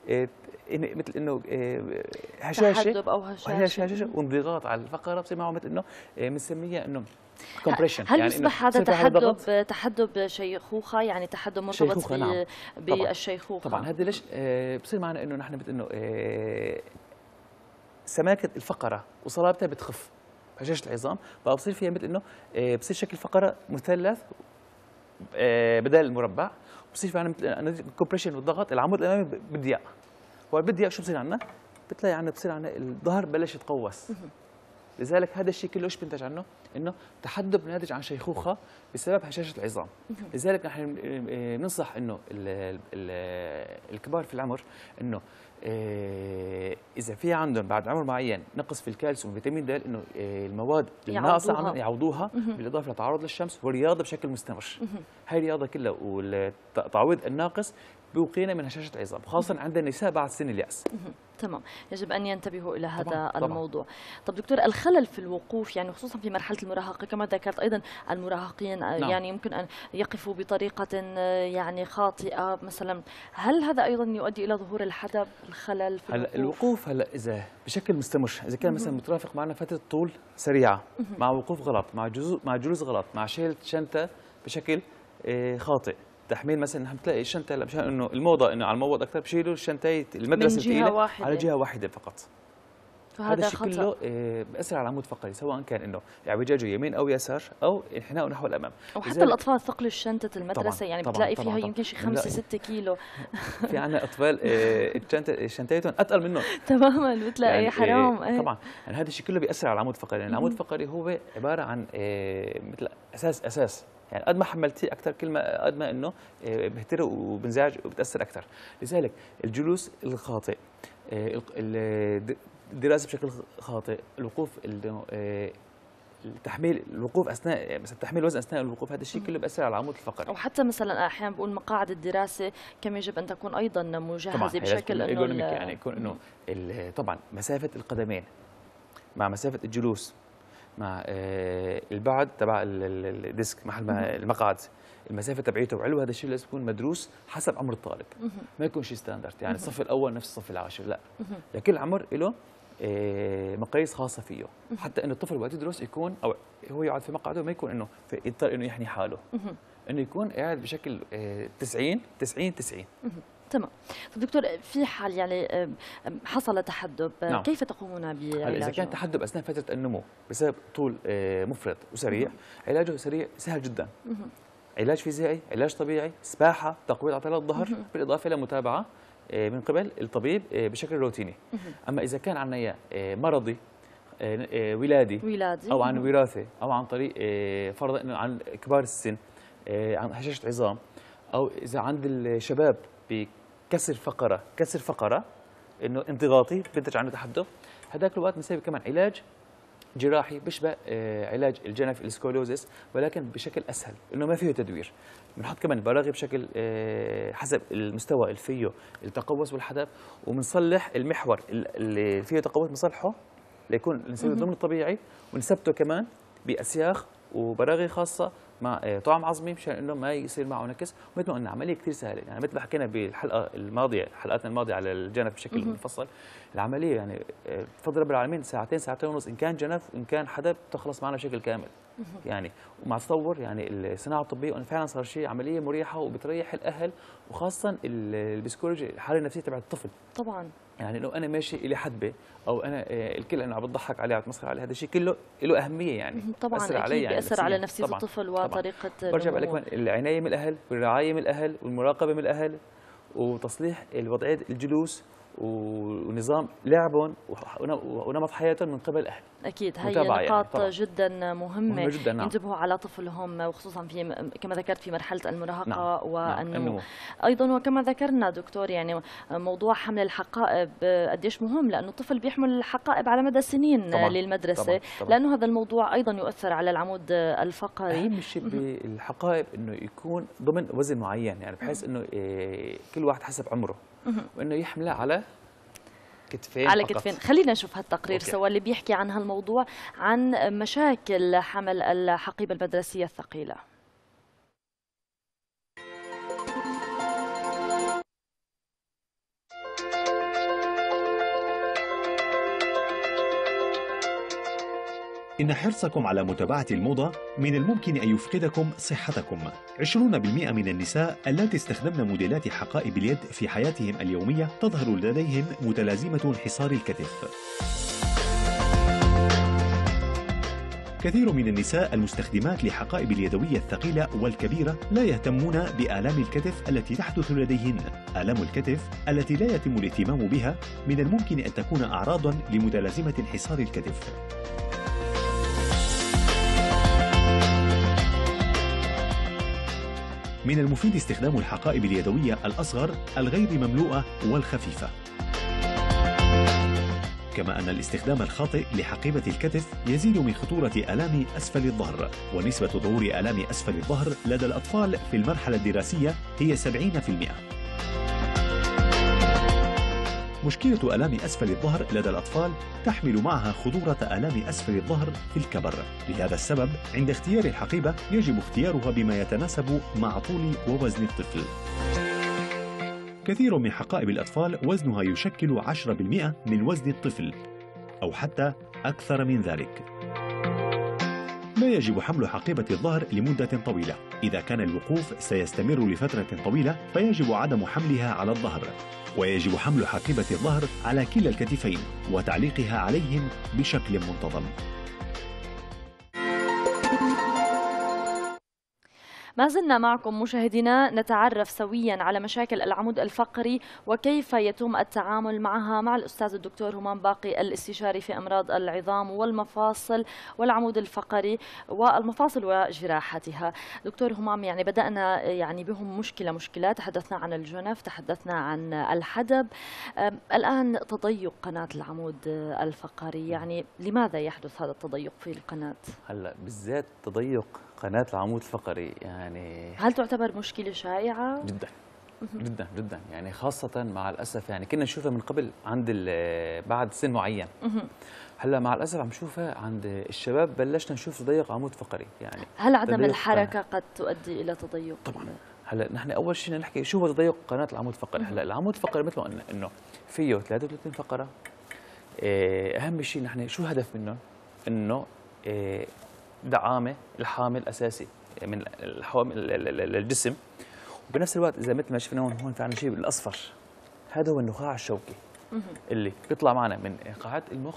هشاشه تحدب او هشاشه وانضغاط على الفقره، بصير معه مثل انه بنسميها انه كومبريشن. هل يصبح هذا تحدب شيخوخه، يعني تحدب مرتبط نعم. بالشيخوخه؟ طبعا هذا ليش بصير معنا انه نحن مثل انه سماكه الفقره وصلابتها بتخف، هشاشه العظام بقى بصير فيها مثل انه بصير شكل الفقره مثلث بدل المربع، بصير في عندنا مثل كومبريشن والضغط، العمود الامامي بضيق، وبضيق شو بصير عندنا؟ بتلاقي عندنا بصير عندنا الظهر بلش يتقوس. لذلك هذا الشيء كله ايش بينتج عنه؟ انه تحدب ناتج عن شيخوخه بسبب هشاشه العظام. لذلك نحن بننصح انه الكبار في العمر انه اذا في عندهم بعد عمر معين نقص في الكالسيوم وفيتامين د انه المواد الناقصه عندهم يعوضوها بالاضافه للتعرض للشمس والرياضه بشكل مستمر. هاي الرياضه كلها والتعويض الناقص بيوقينا من هشاشه العظام، خاصه عند النساء بعد سن اليأس. تمام، يجب ان ينتبهوا الى هذا طبعاً. الموضوع. طب دكتور، الخلل في الوقوف يعني خصوصا في مرحله المراهقه كما ذكرت ايضا المراهقين نعم. يعني يمكن ان يقفوا بطريقه يعني خاطئه مثلا، هل هذا ايضا يؤدي الى ظهور الحدب، الخلل في هلا الوقوف هلا اذا بشكل مستمر، اذا كان مثلا مترافق معنا فتره طول سريعه مع وقوف غلط، مع جلوس غلط، مع شيل شنطه بشكل خاطئ، تحميل مثلا نحن بتلاقي الشنطه هلا مشان انه الموضه انه على الموضه اكثر بشيلوا الشنطه المدرسه الثقيله على جهه واحده فقط. هذا الشيء كله بأثر على العمود الفقري، سواء كان انه اعوجاجه يمين او يسار او انحناء نحو الامام. وحتى الاطفال ثقل شنطه المدرسه طبعاً يعني طبعاً بتلاقي طبعاً فيها يمكن شي 5-6 كيلو. في عندنا اطفال شنطتهم اثقل منهم تماما، بتلاقي يعني حرام. طبعا يعني هذا الشيء كله بيأثر على العمود الفقري، يعني العمود الفقري هو عباره عن مثل اساس يعني قد ما حملتيه اكثر كل ما قد ما انه بيهتر وبنزعج وبتاثر اكثر. لذلك الجلوس الخاطئ، الدراسه بشكل خاطئ، الوقوف الوقوف اثناء مثلا تحميل وزن اثناء الوقوف، هذا الشيء كله بياثر على العمود الفقري. او حتى مثلا احيانا بقول مقاعد الدراسه كم يجب ان تكون ايضا مجهزه بشكل انه يعني يكون انه طبعا مسافه القدمين مع مسافه الجلوس مع البعد تبع الديسك محل ما المقعد، المسافه تبعيته وعلو، هذا الشيء لازم يكون مدروس حسب عمر الطالب، ما يكون شيء ستاندرد يعني الصف الاول نفس الصف العاشر، لا، لكل عمر له مقاييس خاصه فيه، حتى انه الطفل وقت يدرس يكون او هو يقعد في مقعده ما يكون انه يضطر انه يحني حاله، انه يكون قاعد بشكل 90 90 90. تمام. طيب دكتور، في حال يعني حصل تحدب، نعم. كيف تقومون بعلاجه؟ اذا كان تحدب اثناء فتره النمو بسبب طول مفرط وسريع، علاجه سريع سهل جدا. علاج فيزيائي، علاج طبيعي، سباحه، تقويض عضلات الظهر، بالاضافه الى متابعه من قبل الطبيب بشكل روتيني. اما اذا كان عندنا مرضي ولادي او عن وراثه او عن طريق فرضا انه عن كبار السن، عن هشاشه عظام، او اذا عند الشباب بكسر فقره انه انضغاطي بينتج عنه تحدب، هذاك الوقت بنسوي كمان علاج جراحي بيشبه علاج الجنف السكولوزيس ولكن بشكل اسهل، انه ما فيه تدوير. بنحط كمان براغي بشكل حسب المستوى اللي فيه التقوس والحدب، وبنصلح المحور اللي فيه تقوس بنصلحه ليكون نسويه ضمن الطبيعي، ونثبته كمان باسياخ وبراغي خاصه مع طعم عظمي مشان انه ما يصير معه نكس. ومثل ما قلنا عمليه كثير سهله، يعني مثل ما حكينا بالحلقه الماضيه حلقاتنا الماضيه على الجنف بشكل مفصل، العمليه يعني بفضل رب العالمين ساعتين ونص، ان كان جنف وان كان حدب تخلص معنا بشكل كامل. يعني ومع تطور يعني الصناعه الطبيه فعلا صار شيء عمليه مريحه وبتريح الاهل، وخاصه البسكولوجي الحاله النفسيه تبع الطفل. طبعا يعني لو انا ماشي الي حدبه او انا الكل انا عم بضحك عليه عم بتمسخر عليه، هذا الشيء كله له اهميه يعني طبعا بيأثر اكيد عليه، يعني بيأثر على نفسيه الطفل وطريقه برجع بقول لك العنايه من الاهل والرعايه من الاهل والمراقبه من الاهل وتصليح الوضعيه الجلوس ونظام لعبهم ونمط حياتهم من قبل اهل. اكيد هي نقاط يعني جدا مهمه جدا. نعم. ينتبهوا على طفلهم وخصوصا في كما ذكرت في مرحله المراهقه. نعم. والنمو. ايضا وكما ذكرنا دكتور يعني موضوع حمل الحقائب قديش مهم، لانه الطفل بيحمل الحقائب على مدى سنين طبعاً. للمدرسه. طبعاً. لانه هذا الموضوع ايضا يؤثر على العمود الفقري. اهم شيء بالحقائب انه يكون ضمن وزن معين، يعني بحيث انه كل واحد حسب عمره وانه يحمله على كتفين على فقط. كتفين. خلينا نشوف هالتقرير سوا اللي بيحكي عن هالموضوع، عن مشاكل حمل الحقيبة المدرسية الثقيلة. إن حرصكم على متابعة الموضة من الممكن أن يفقدكم صحتكم. 20% من النساء اللاتي استخدمن موديلات حقائب اليد في حياتهم اليومية تظهر لديهم متلازمة انحسار الكتف. كثير من النساء المستخدمات لحقائب اليدوية الثقيلة والكبيرة لا يهتمون بآلام الكتف التي تحدث لديهن. آلام الكتف التي لا يتم الاهتمام بها من الممكن أن تكون أعراضاً لمتلازمة انحسار الكتف. من المفيد استخدام الحقائب اليدوية الأصغر الغير مملوءة والخفيفة. كما أن الاستخدام الخاطئ لحقيبة الكتف يزيد من خطورة آلام أسفل الظهر، ونسبة ظهور آلام أسفل الظهر لدى الأطفال في المرحلة الدراسية هي 70%. مشكلة آلام أسفل الظهر لدى الأطفال تحمل معها خطورة آلام أسفل الظهر في الكبر. لهذا السبب عند اختيار الحقيبة يجب اختيارها بما يتناسب مع طول ووزن الطفل. كثير من حقائب الأطفال وزنها يشكل 10% من وزن الطفل أو حتى أكثر من ذلك. لا يجب حمل حقيبة الظهر لمدة طويلة. إذا كان الوقوف سيستمر لفترة طويلة فيجب عدم حملها على الظهر، ويجب حمل حقيبة الظهر على كلا الكتفين وتعليقها عليهم بشكل منتظم. ما زلنا معكم مشاهدينا نتعرف سويا على مشاكل العمود الفقري وكيف يتم التعامل معها مع الأستاذ الدكتور همام باقي، الاستشاري في أمراض العظام والمفاصل والعمود الفقري والمفاصل وجراحتها. دكتور همام، يعني بدأنا يعني بهم مشكلة، تحدثنا عن الجنف، تحدثنا عن الحدب، الآن تضيق قناة العمود الفقري، يعني لماذا يحدث هذا التضيق في القناة؟ هلا بالذات تضيق قناة العمود الفقري، يعني هل تعتبر مشكلة شائعة؟ جدا جدا جدا، يعني خاصة مع الأسف يعني كنا نشوفها من قبل عند بعد سن معين. هلا مع الأسف عم نشوفها عند الشباب، بلشنا نشوف تضيق عمود فقري. يعني هل عدم الحركة قد تؤدي إلى تضيق؟ طبعا. هلا نحن أول شيء نحكي شو هو تضيق قناة العمود الفقري. هلا العمود الفقري مثل ما قلنا إنه فيه 33 فقرة. أهم شيء نحن شو هدف منهم؟ إنه دعامة الحامل الأساسي من الجسم، وبنفس الوقت إذا مثل ما شفنا هون في عندنا شيء بالأصفر، هذا هو النخاع الشوكي اللي بيطلع معنا من قاعدة المخ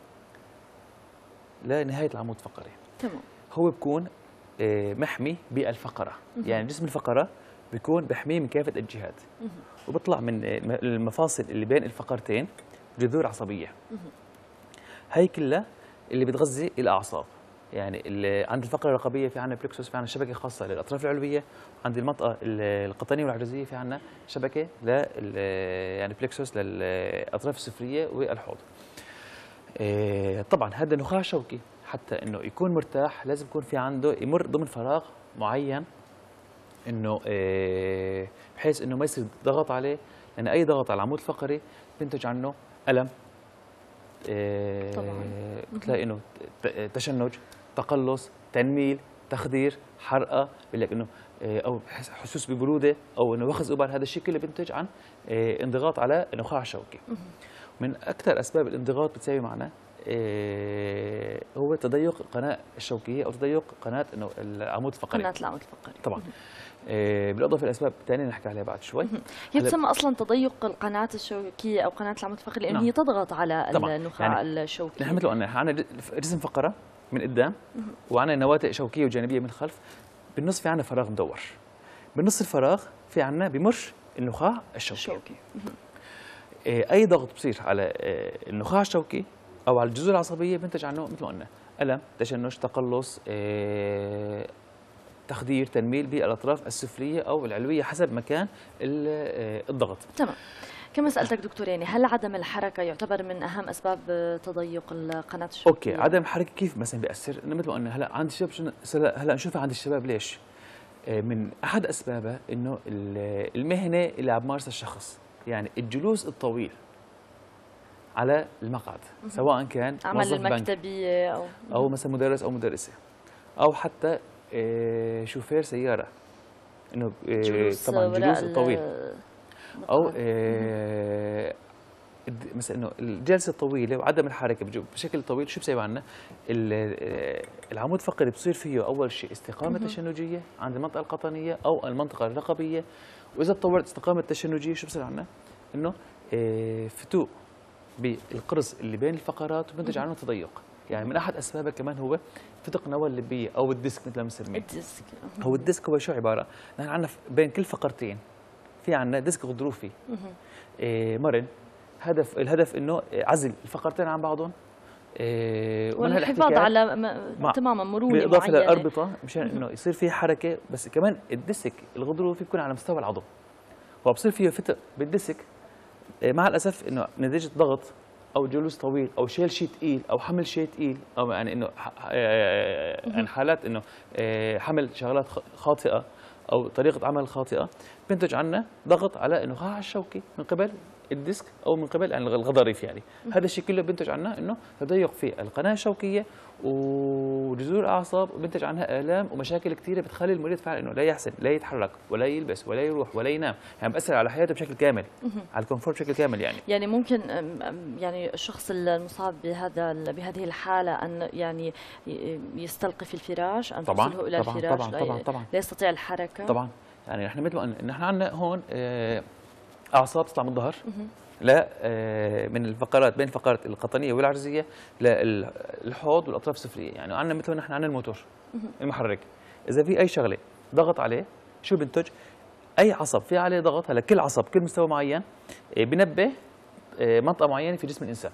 لنهاية العمود الفقري. تمام. هو بيكون محمي بالفقرة، يعني جسم الفقرة بيكون بحميه من كافة الجهات، وبيطلع من المفاصل اللي بين الفقرتين جذور عصبية. هي كلها اللي بتغذي الأعصاب. يعني عند الفقرة الرقبية في عندنا بلكسوس، في عندنا شبكة خاصة للأطراف العلوية. عند المنطقة القطنية والعجزية في عندنا شبكة يعني بلكسوس للأطراف السفلية والحوض. طبعا هذا نخاع شوكي حتى انه يكون مرتاح لازم يكون في عنده يمر ضمن فراغ معين، انه بحيث انه ما يصير ضغط عليه، لان اي ضغط على العمود الفقري بينتج عنه الم. طبعا بتلاقي انه تشنج، تقلص، تنميل، تخدير، حرقه، بيقول لك انه او حسوس ببروده او انه وخز ابر. هذا الشيء كله بينتج عن انضغاط على النخاع الشوكي. من اكثر اسباب الانضغاط بتساوي معنا هو تضيق القناه الشوكيه او تضيق قناه انه العمود الفقري. قناه العمود الفقري طبعا. بالاضافه لاسباب ثانيه نحكي عليها بعد شوي. هي تسمى اصلا تضيق القناه الشوكيه او قناه العمود الفقري لان هي تضغط على النخاع يعني الشوكي. نحن مثل ما قلنا عندنا جسم فقره من قدام وعندنا نواتئ شوكيه وجانبيه من الخلف، بالنص في عندنا فراغ مدور. بالنص الفراغ في عندنا بمر النخاع الشوكي. اي ضغط بصير على النخاع الشوكي او على الجذور العصبيه بينتج عنه مثل ما قلنا الم، تشنج، تقلص، تخدير، تنميل بالاطراف السفليه او العلويه حسب مكان الضغط. تمام. كما سألتك دكتور، يعني هل عدم الحركة يعتبر من أهم أسباب تضيق القناة الشوكية؟ اوكي، عدم الحركة كيف مثلا بيأثر؟ إنه مثل ما قلنا هلا عند الشباب، هلا نشوفها عند الشباب ليش؟ من أحد أسبابها إنه المهنة اللي عم يمارسها الشخص، يعني الجلوس الطويل على المقعد، سواء كان عمل المكتبية أو مثلا مدرس أو مدرسة، أو حتى شوفير سيارة، إنه طبعا الجلوس الطويل، أو مثلا انه الجلسه الطويله وعدم الحركه بشكل طويل شو بسبب عنا؟ العمود الفقري بصير فيه اول شيء استقامه تشنجيه عند المنطقه القطنيه او المنطقه الرقبيه، واذا تطورت استقامه التشنجيه شو بصير عنا؟ انه فتوء بالقرص اللي بين الفقرات وبنتج عنه تضيق. يعني من احد اسبابها كمان هو فتق نواه اللبيه او الديسك مثل ما بنسميه. الديسك هو الديسك هو شو عباره؟ نحن عندنا بين كل فقرتين في عندنا ديسك غضروفي مرن، الهدف انه عزل الفقرتين عن بعضهم والحفاظ على تماما مرونه معينه، بالاضافه للاربطه مشان انه يصير في حركه. بس كمان الديسك الغضروفي بيكون على مستوى العضو، وبصير فيه فتق بالديسك مع الاسف انه نتيجه ضغط او جلوس طويل او شيل شيء ثقيل او حمل شيء ثقيل، او يعني انه يعني حالات انه حمل شغلات خاطئه او طريقه عمل خاطئه بينتج عنا ضغط على النخاع الشوكي من قبل الديسك او من قبل الغضاريف. يعني هذا الشيء كله بينتج عنا انه تضيق في القناه الشوكيه وجذور الاعصاب، وبينتج عنها الام ومشاكل كثيره بتخلي المريض فعلا انه لا يحسن لا يتحرك ولا يلبس ولا يروح ولا ينام، يعني بأثر على حياته بشكل كامل، على الكونفورت بشكل كامل. يعني ممكن يعني الشخص المصاب بهذه الحاله ان يعني يستلقي في الفراش، ان توصله الى الفراش، طبعا لا يستطيع الحركه. طبعا يعني نحن مثل ما قلنا نحن عندنا هون اعصاب تطلع من الظهر لا من الفقرات بين الفقرات القطنيه والعرضيه للحوض والاطراف السفليه. يعني عندنا مثل نحن عندنا الموتور المحرك، اذا في اي شغله ضغط عليه شو بينتج؟ اي عصب في عليه ضغط، هلا كل عصب كل مستوى معين بنبه منطقه معينه في جسم الانسان.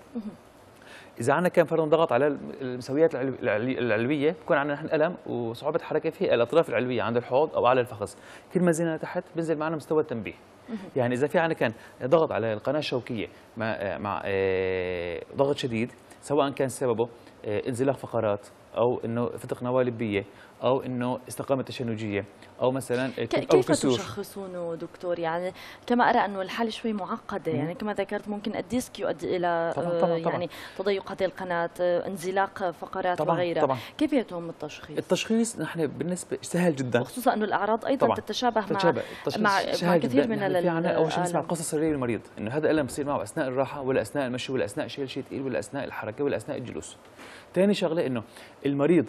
اذا عندنا كان فرضا ضغط على المسويات العلويه بكون عندنا نحن الم وصعوبه حركه في الاطراف العلويه عند الحوض او على الفخذ، كل ما نزلنا تحت بنزل معنا مستوى التنبيه. يعني اذا في عندنا كان ضغط على القناه الشوكيه مع ضغط شديد، سواء كان سببه انزلاق فقرات او انه فتق نواه لبيه او انه استقامه تشنجيه او مثلا او كيف تشخصونه دكتور؟ يعني كما ارى انه الحاله شوي معقده، يعني كما ذكرت ممكن الديسك يؤدي الى طبعاً. يعني تضيق هذه القناه، انزلاق فقرات وغيرها. طبعا. كيف يتم التشخيص؟ التشخيص نحن بالنسبه سهل جدا، وخصوصا انه الاعراض ايضا تتشابه مع كثير من في عندنا اول شيء نسمع القصص السريه للمريض انه هذا الالم بصير معه اثناء الراحه ولا اثناء المشي ولا اثناء شيل شيء ثقيل ولا اثناء الحركه ولا اثناء الجلوس. ثاني شغله انه المريض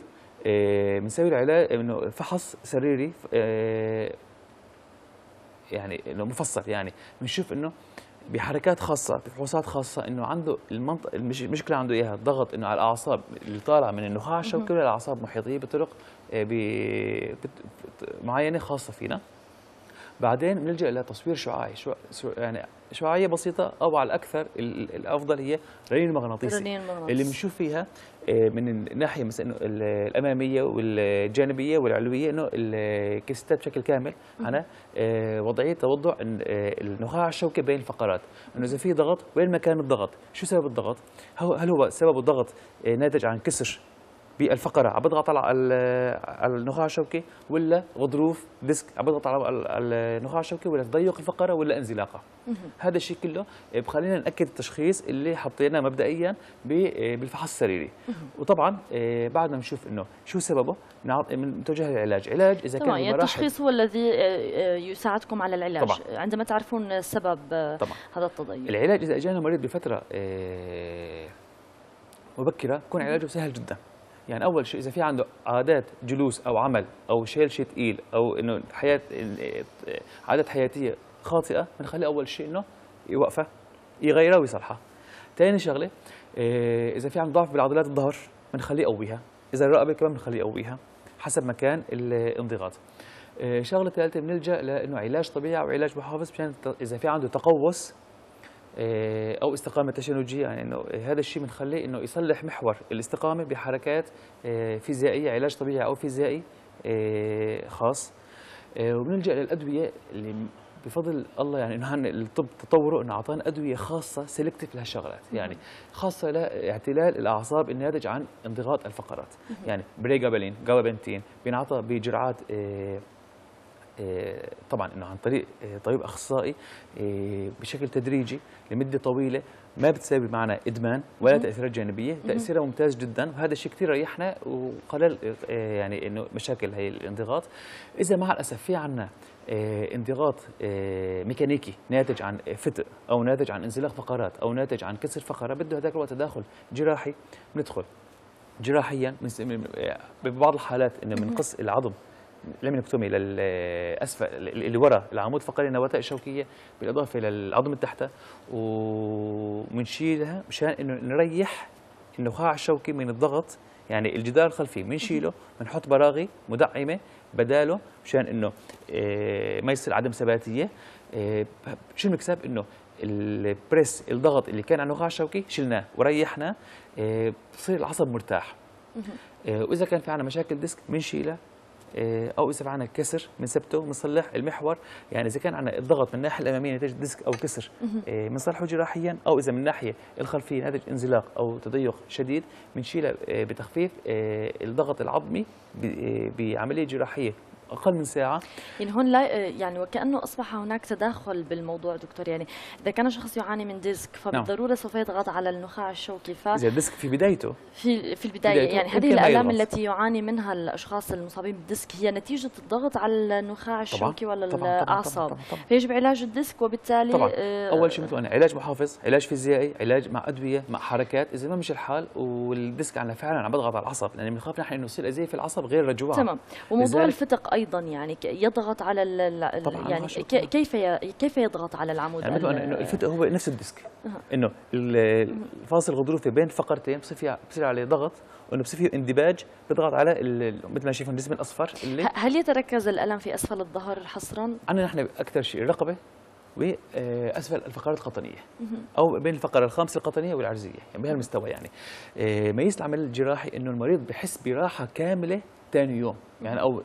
بنسوي العلاج انه فحص سريري يعني انه مفصل، يعني بنشوف انه بحركات خاصه بفحوصات خاصه انه عنده المنطقه المشكله عنده اياها الضغط انه على الاعصاب اللي طالعه من النخاع الشوكي ولا الاعصاب محيطيه بطرق معينه خاصه فينا. بعدين بنلجا الى تصوير شعاعي، يعني شعاعيه بسيطه او على الاكثر الافضل هي رنين مغناطيسي اللي بنشوف فيها من الناحيه مثلا الاماميه والجانبيه والعلويه انه الكيستات بشكل كامل على وضعيه توضع النخاع الشوكي بين الفقرات، انه اذا في ضغط وين مكان الضغط، شو سبب الضغط؟ هل هو سبب الضغط ناتج عن كسر بالفقره عم بضغط على النخاع الشوكي، ولا غضروف ديسك عم بضغط على النخاع الشوكي، ولا تضيق الفقره ولا انزلاقها؟ هذا الشيء كله بخلينا ناكد التشخيص اللي حطيناه مبدئيا بالفحص السريري. وطبعا بعد ما نشوف انه شو سببه نتوجه للعلاج. علاج اذا كان يعني التشخيص هو الذي يساعدكم على العلاج طبعا. عندما تعرفون سبب هذا التضيق. العلاج اذا اجانا مريض بفتره مبكره بكون علاجه سهل جدا. يعني اول شيء اذا في عنده عادات جلوس او عمل او شيل شيء ثقيل او انه عادات حياتيه خاطئه، بنخلي اول شيء انه يوقفها يغيرها ويصلحها. ثاني شغله اذا في عنده ضعف بالعضلات الظهر بنخليه يقويها، اذا الرقبه كمان بنخليه يقويها حسب مكان الانضغاط. شغله ثالثه بنلجا لانه علاج طبيعي او علاج محافظ مشان اذا في عنده تقوس او استقامه تشنجيه، يعني انه هذا الشيء بنخليه انه يصلح محور الاستقامه بحركات فيزيائيه، علاج طبيعي او فيزيائي خاص. وبنلجا للادويه اللي بفضل الله يعني انه الطب تطوره انه اعطانا ادويه خاصه سيلكتيف لهالشغلات، يعني خاصه لاعتلال الاعصاب الناتج عن انضغاط الفقرات، يعني بريجابالين، جابابنتين بينعطى بجرعات طبعا انه عن طريق طبيب اخصائي بشكل تدريجي لمده طويله، ما بتساوي معنا ادمان ولا تاثيرات جانبيه، تاثيرها ممتاز جدا، وهذا الشيء كثير ريحنا وقلل يعني انه مشاكل هي الانضغاط. اذا مع الاسف في عندنا انضغاط ميكانيكي ناتج عن فتق او ناتج عن انزلاق فقرات او ناتج عن كسر فقره، بده هذاك الوقت تداخل جراحي، بندخل جراحيا ببعض الحالات انه بنقص العظم لامينكتومي للاسفل اللي وراء العمود الفقري النواتج الشوكيه بالاضافه للعظم اللي تحتها، وبنشيلها مشان انه نريح النخاع الشوكي من الضغط، يعني الجدار الخلفي بنشيله، بنحط براغي مدعمه بداله مشان انه ما يصير عدم ثباتيه. شو بنكسب؟ انه البريس الضغط اللي كان على النخاع الشوكي شلناه وريحناه، بصير العصب مرتاح. واذا كان في عندنا مشاكل ديسك بنشيلها، او اذا في عندنا كسر بنثبته بنصلح المحور، يعني اذا كان عندنا الضغط من الناحيه الاماميه نتيجه ديسك او كسر بنصلحه جراحيا، او اذا من الناحيه الخلفيه ناتج انزلاق او تضيق شديد بنشيلها بتخفيف الضغط العظمي بعمليه جراحيه اقل من ساعه. يعني هون لا يعني وكانه اصبح هناك تداخل بالموضوع دكتور، يعني اذا كان شخص يعاني من ديسك فبالضروره سوف يضغط على النخاع الشوكي، اذا الديسك في بدايته في البدايه يعني هذه الالام التي يعاني منها الاشخاص المصابين بالديسك هي نتيجه الضغط على النخاع الشوكي ولا الاعصاب، فيجب علاج الديسك. وبالتالي طبعا اول شيء مثل انا علاج محافظ، علاج فيزيائي، علاج مع ادويه مع حركات، اذا ما مشي الحال والديسك عندنا فعلا عم بضغط على العصب، لان بنخاف نحن انه يصير اذيه في العصب غير رجوعه. تمام. وموضوع الفتق ايضا يعني يضغط على يعني كيف يضغط على العمود؟ يعني مثل انه الفتق هو نفس الديسك، انه الفاصل الغضروفي بين فقرتين بصير عليه ضغط، وانه بصير فيه اندباج بيضغط على مثل ما شايفون الجسم الاصفر اللي هل يتركز الالم في اسفل الظهر حصرا؟ عندنا نحن اكثر شيء الرقبه واسفل الفقرات القطنيه، او بين الفقره الخامسه القطنيه والعرزيه، يعني بهالمستوى. يعني ميزه العمل الجراحي انه المريض بحس براحه كامله ثاني يوم، يعني او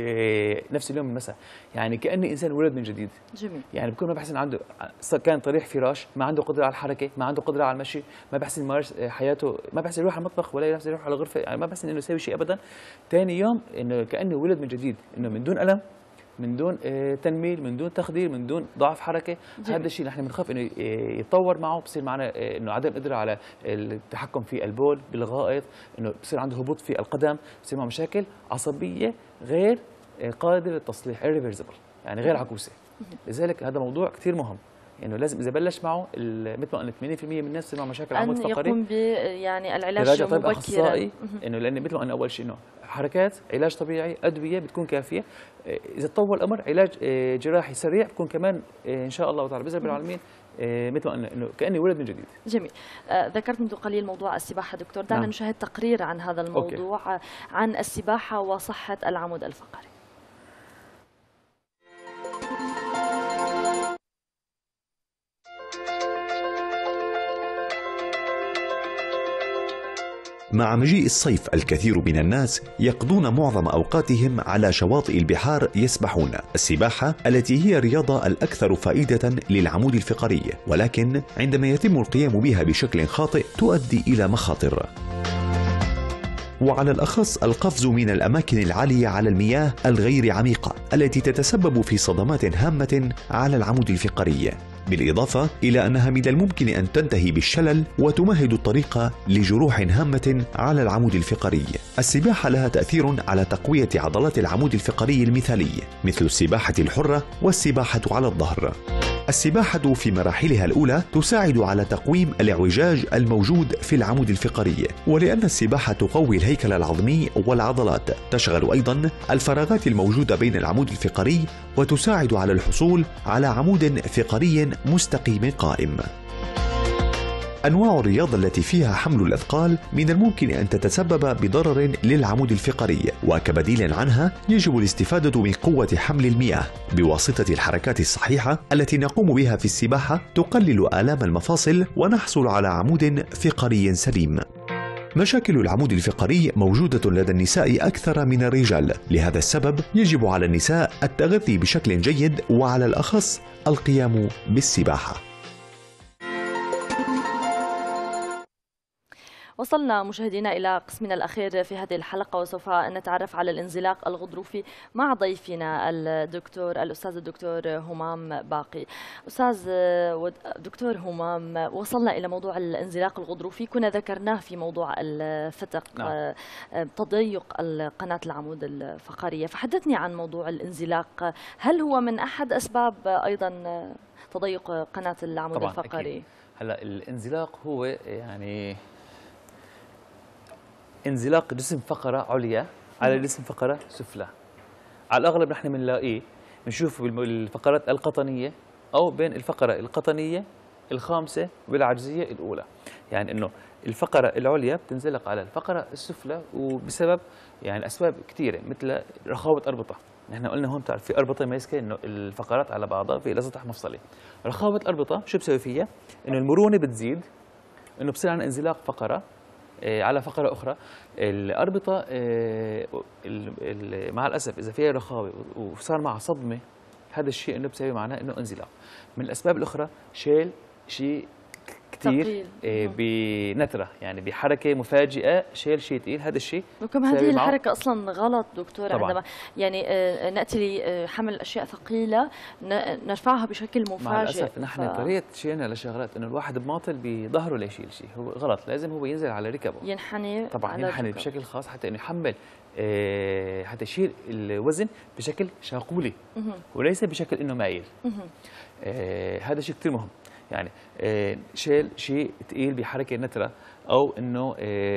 نفس اليوم المساء، يعني كاني انسان ولد من جديد. جميل. يعني بكون ما بحس انه عنده كان طريح فراش، ما عنده قدره على الحركه، ما عنده قدره على المشي، ما بحس يمارس حياته، ما بحس يروح على المطبخ ولا يروح على الغرفه، يعني ما بحس انه يسوي شيء ابدا. ثاني يوم انه كانه ولد من جديد، انه من دون الم، من دون تنميل، من دون تخدير، من دون ضعف حركه. هذا الشيء نحن بنخاف انه يتطور معه، بصير معنا انه عدم قدره على التحكم في البول بالغائط، انه بصير عنده هبوط في القدم، بصير معه مشاكل عصبيه غير قادره للتصليح irreversible، يعني غير عكوسه. لذلك هذا موضوع كثير مهم، انه يعني لازم اذا بلش معه مثل ما قلت 80% من الناس بصير معه مشاكل عمود فقري يقوم يعني العلاج مبكرا، اخصائي، انه لان مثل ما قلنا اول شيء انه حركات، علاج طبيعي، ادويه بتكون كافيه. اذا تطور الامر علاج جراحي سريع بكون كمان ان شاء الله تعالى باذن رب العالمين مثل ما قلنا انه كاني ولد من جديد. جميل. ذكرت منذ قليل موضوع السباحه دكتور، دعنا نشاهد تقرير عن هذا الموضوع. أوكي. عن السباحه وصحه العمود الفقري. مع مجيء الصيف الكثير من الناس يقضون معظم أوقاتهم على شواطئ البحار يسبحون. السباحة التي هي الرياضة الأكثر فائدة للعمود الفقري، ولكن عندما يتم القيام بها بشكل خاطئ تؤدي إلى مخاطر، وعلى الأخص القفز من الأماكن العالية على المياه الغير عميقة التي تتسبب في صدمات هامة على العمود الفقري، بالإضافة إلى أنها من الممكن أن تنتهي بالشلل وتمهد الطريق لجروح هامة على العمود الفقري. السباحة لها تأثير على تقوية عضلات العمود الفقري المثالي، مثل السباحة الحرة والسباحة على الظهر. السباحة في مراحلها الأولى تساعد على تقويم الاعوجاج الموجود في العمود الفقري، ولأن السباحة تقوي الهيكل العظمي والعضلات، تشغل أيضا الفراغات الموجودة بين العمود الفقري وتساعد على الحصول على عمود فقري مستقيم قائم. أنواع الرياضة التي فيها حمل الأثقال من الممكن أن تتسبب بضرر للعمود الفقري، وكبديل عنها يجب الاستفادة من قوة حمل المياه بواسطة الحركات الصحيحة التي نقوم بها في السباحة تقلل آلام المفاصل ونحصل على عمود فقري سليم. مشاكل العمود الفقري موجودة لدى النساء أكثر من الرجال، لهذا السبب يجب على النساء التغذي بشكل جيد وعلى الأخص القيام بالسباحة. وصلنا مشاهدينا إلى قسمنا الأخير في هذه الحلقة، وسوف نتعرف على الانزلاق الغضروفي مع ضيفنا الأستاذ الدكتور همام باقي. أستاذ دكتور همام، وصلنا إلى موضوع الانزلاق الغضروفي، كنا ذكرناه في موضوع الفتق، نعم. تضيق قناة العمود الفقرية، فحدثني عن موضوع الانزلاق، هل هو من أحد أسباب أيضا تضيق قناة العمود طبعاً الفقري؟ أكيد. هلا الانزلاق هو يعني انزلاق جسم فقرة عليا على جسم فقرة سفلى. على الأغلب نحن بنلاقيه بنشوفه بالفقرات القطنية أو بين الفقرة القطنية الخامسة والعجزية الأولى. يعني إنه الفقرة العليا بتنزلق على الفقرة السفلى، وبسبب يعني أسباب كثيرة مثل رخاوة أربطة. نحن قلنا هون بتعرف في أربطة ماسكة إنه الفقرات على بعضها في سطح مفصلي. رخاوة الأربطة شو بسوي فيها؟ إنه المرونة بتزيد، إنه بصير عندنا انزلاق فقرة على فقرة أخرى. الأربطة مع الأسف إذا فيها رخاوة وصار معها صدمة، هذا الشيء إنه بسوي معناه إنه انزلاق. من الأسباب الأخرى شيل شيء كثير بنترة، يعني بحركة مفاجئة شيل شيء ثقيل، هذا الشيء وكم هذه الحركة أصلا غلط دكتور. طبعاً. عندما يعني نأتي لحمل أشياء ثقيلة نرفعها بشكل مفاجئ. مع الأسف نحن طريقة شيلنا لشغلات إنه الواحد بماطل بظهره ليشيل شيء، هو غلط، لازم هو ينزل على ركبه، ينحني طبعا ينحني بشكل خاص حتى إنه يحمل حتى يشيل الوزن بشكل شاقولي وليس بشكل إنه مايل. هذا شيء كثير مهم. يعني شيل شيء ثقيل بحركة نترة، أو إنه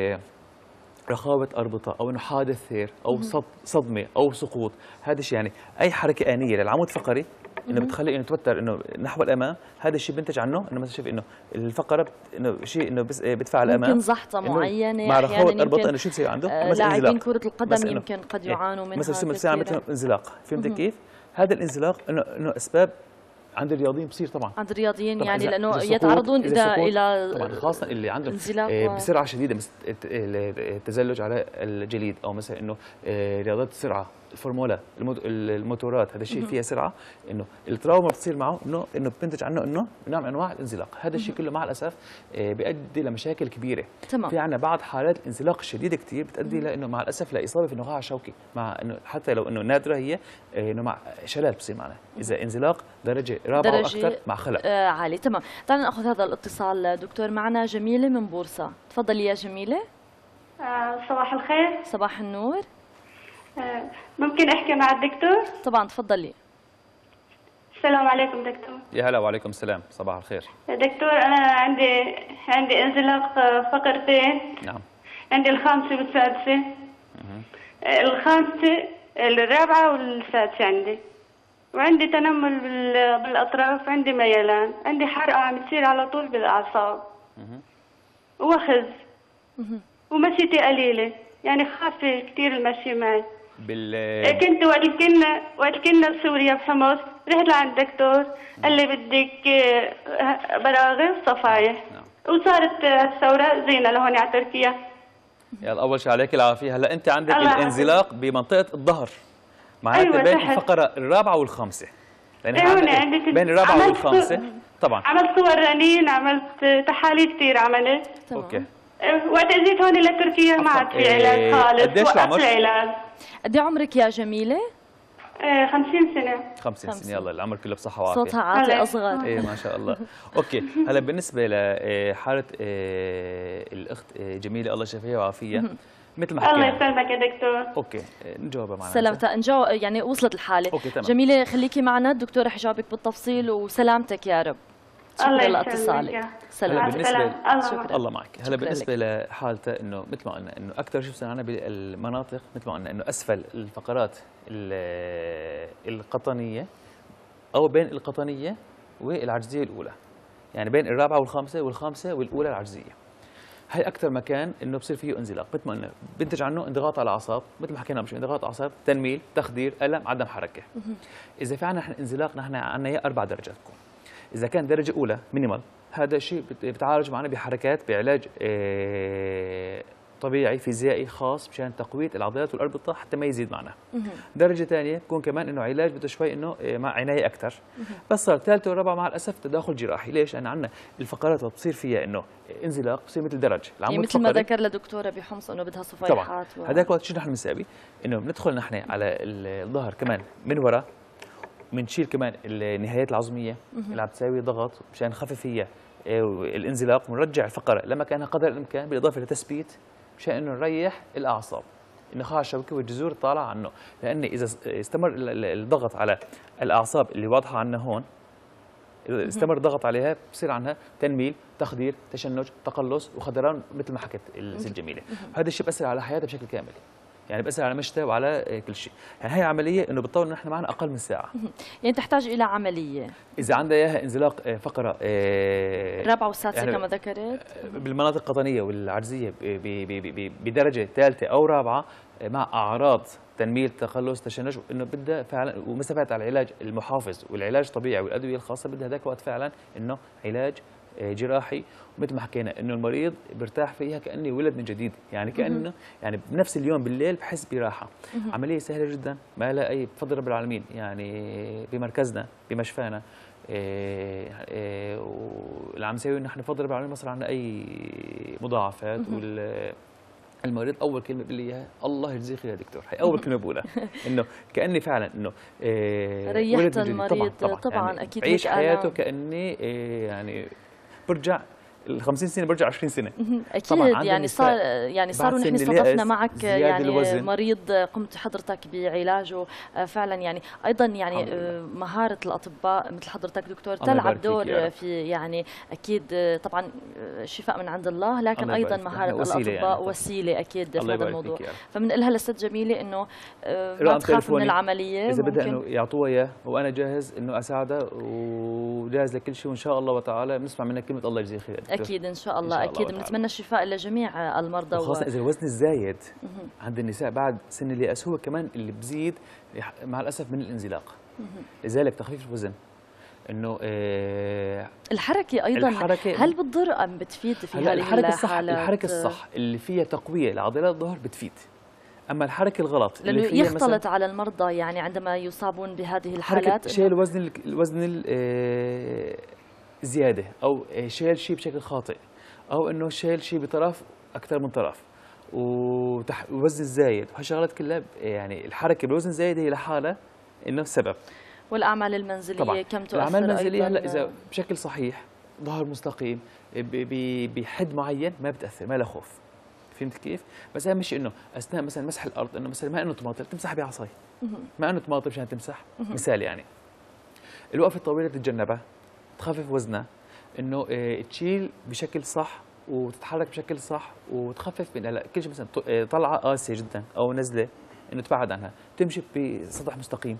رخاوة أربطة، أو إنه حادث ثير، أو صدمة أو سقوط. هذا الشيء يعني أي حركة آنية للعمود الفقري إنه بتخلي إنه يتوتر إنه نحو الأمام، هذا الشيء بينتج عنه إنه مثلا شوف إنه الفقرة إنه شيء إنه بدفع الأمام، يمكن زحطة معينة مع رخاوة أربطة إنه شو بصير عنده؟ لاعبين كرة القدم يمكن قد يعانوا منها مثلا مثل انزلاق. فهمت كيف؟ هذا الانزلاق إنه أسباب عند الرياضيين بصير طبعا عند الرياضيين طبعاً يعني لانه يتعرضون الى طبعا خاصه اللي عندهم بسرعه شديده، مثل التزلج على الجليد، او مثلا انه رياضات السرعه، الفورمولا، الموتورات، هذا الشيء فيها سرعه، انه التراوما بتصير معه انه بتنتج عنه انه نوع من انواع الانزلاق. هذا الشيء كله مع الاسف بيؤدي لمشاكل كبيره. تمام. في عندنا بعض حالات الانزلاق الشديده كثير بتؤدي لانه مع الاسف لاصابه في النخاع الشوكي، مع انه حتى لو انه نادره هي انه مع شلل بصير معنا اذا انزلاق درجه رابعه واكثر مع خلل عالي. تمام. تعالوا ناخذ هذا الاتصال دكتور. معنا جميله من بورصه، تفضلي يا جميله. صباح الخير. صباح النور. ممكن احكي مع الدكتور؟ طبعا تفضلي. السلام عليكم دكتور. يا هلا وعليكم السلام، صباح الخير. دكتور انا عندي انزلاق فقرتين. نعم. عندي الخامسه والسادسه. الخامسه الرابعه والسادسه عندي، وعندي تنمل بالاطراف، عندي ميلان، عندي حرقه عم تصير على طول بالاعصاب، وخز، ومشيتي قليله، يعني خافه كثير المشي معي. كنت وقت كنا بسوريا بحمص، رحت لعند الدكتور قال لي بدك براغي وصفايح. نعم. وصارت الثوره زينه لهون على تركيا. يلا اول شيء عليك العافيه. هلا انت عندك الانزلاق بمنطقه الظهر، معناته أيوة بين الفقره الرابعه والخامسه، يعني بين الرابعه والخامسه. طبعا عملت صور رنين، عملت تحاليل كثير عملت. اوكي. وقت اجيت هون لتركيا ما عاد في علاج خالص. قديش العمر؟ قد ايه عمرك يا جميله؟ 50 سنة. 50 سنة. يلا العمر كله بصحة وعافية. صوتها عاطي أصغر. إيه ما شاء الله. أوكي. هلا بالنسبة لحالة الأخت جميلة الله يشفيها ويعافيها، مثل ما حكينا. الله يسلمك يا دكتور. اوكي نجاوبها معنا. سلامتها نجاوب يعني وصلت الحالة. اوكي تمام. جميلة خليكي معنا، الدكتور رح يجاوبك بالتفصيل، وسلامتك يا رب. شكرا لاتصالك. سلام. بالنسبة الله معك. هلا بالنسبة لحالتها انه مثل ما قلنا انه أكثر شيء بصير عندنا بالمناطق مثل ما قلنا انه أسفل الفقرات القطنية أو بين القطنية والعجزية الأولى. يعني بين الرابعه والخامسه والاولى العجزيه. هي اكثر مكان انه بصير فيه انزلاق، مثل ما قلنا بينتج عنه انضغاط على الاعصاب، مثل ما حكينا قبل شوي، انضغاط اعصاب، تنميل، تخدير، الم، عدم حركه. اذا في عندنا انزلاق نحن عندنا اياه 4 درجات بكون. اذا كان درجه اولى مينيمال، هذا الشيء بتعالج معنا بحركات بعلاج طبيعي فيزيائي خاص مشان تقويه العضلات والاربطه حتى ما يزيد معنا. درجه ثانيه بكون كمان انه علاج بده شوي انه مع عنايه اكثر. بس صار ثالثه ورابعه مع الاسف تداخل جراحي، ليش؟ لان عندنا الفقرات بتصير فيها انه انزلاق، بصير مثل درج يعني مثل ما ذكر لدكتوره بحمص انه بدها صفيحات طبعا. هذاك الوقت شو نحن بنساوي؟ انه بندخل نحن على الظهر كمان من وراء، بنشيل كمان النهايات العظميه اللي عم تساوي ضغط مشان نخفف فيها الانزلاق، ونرجع الفقره لمكانها قدر الامكان، بالاضافه لتثبيت مشان انه نريح الاعصاب، النخاع الشوكي والجذور طالعه عنه، لان اذا استمر الضغط على الاعصاب اللي واضحه عندنا هون، اذا استمر الضغط عليها بصير عنها تنميل، تخدير، تشنج، تقلص وخضران مثل ما حكت الست جميله. هذا الشيء بيأثر على حياتها بشكل كامل، يعني بيأثر على مشتها وعلى كل شيء. يعني هي عمليه انه بتطول نحن معنا اقل من ساعه. يعني تحتاج الى عمليه اذا عندها اياها انزلاق فقره الرابعه والسادسه يعني كما ذكرت بالمناطق القطنيه والعجزيه بدرجه ثالثه او رابعه مع اعراض تنميل، تقلص، تشنج، انه بدها فعلا ومسافات على العلاج المحافظ والعلاج الطبيعي والادويه الخاصه، بدها هذاك الوقت فعلا انه علاج جراحي، ومثل ما حكينا انه المريض برتاح فيها كانه ولد من جديد، يعني كانه يعني بنفس اليوم بالليل بحس براحه. عمليه سهله جدا ما لها اي، بفضل رب العالمين يعني بمركزنا بمشفانا واللي عم نسويه نحن بفضل رب العالمين ما صار عندنا اي مضاعفات. المريض اول كلمه بيقول لي اياها الله يجزيه خير يا دكتور، هي اول كلمه بقولها انه كاني فعلا انه ريحت المريض. طبعا يعني اكيد عيش حياته كاني يعني برجع ال 50 سنه برجع 20 سنه. اكيد يعني صاروا نحن استضفنا معك يعني مريض قمت حضرتك بعلاجه فعلا، يعني ايضا يعني مهاره الاطباء مثل حضرتك دكتور تلعب دور في يعني اكيد طبعا الشفاء من عند الله، لكن ايضا مهاره الاطباء يعني وسيله اكيد في هذا الموضوع. فبنقولها للست جميله انه ما تخاف من العمليه، اذا بدها انه يعطوها اياه وانا جاهز انه اساعدها وجاهز لكل شيء، وان شاء الله وتعالى بنسمع منك كلمه الله يجزيه خير. اكيد ان شاء الله اكيد بنتمنى الشفاء لجميع المرضى، وخاصه اذا الوزن الزايد عند النساء بعد سن اليأس هو كمان اللي بزيد مع الاسف من الانزلاق. لذلك تخفيف الوزن انه الحركه ايضا هل بتضر ام بتفيد في هذه الحالات؟ الحركه الصح اللي فيها تقويه لعضلات الظهر بتفيد، اما الحركه الغلط لانه يختلط على المرضى يعني عندما يصابون بهذه الحالات شيل الوزن زياده او شيل شيء بشكل خاطئ، او انه شيل شيء بطرف اكثر من طرف، والوزن الزايد وهالشغلات كلها، يعني الحركه بالوزن الزايد هي لحالها انه سبب. والاعمال المنزليه طبعا. كم تؤثر؟ الاعمال المنزليه هلا اذا بشكل صحيح، ظهر مستقيم بحد معين ما بتاثر، ما لها خوف. فهمت كيف؟ بس اهم شيء انه اثناء مثلا مسح الارض، انه مثلا ما انه طماطم تمسح بعصاي، ما انه طماطم مشان تمسح، مثال يعني. الوقفه الطويله تتجنبها، تخفف وزنها، انه تشيل بشكل صح وتتحرك بشكل صح وتخفف من هلا كل شيء، مثلا طلعه قاسيه جدا او نزله انه تبعد عنها، تمشي بسطح مستقيم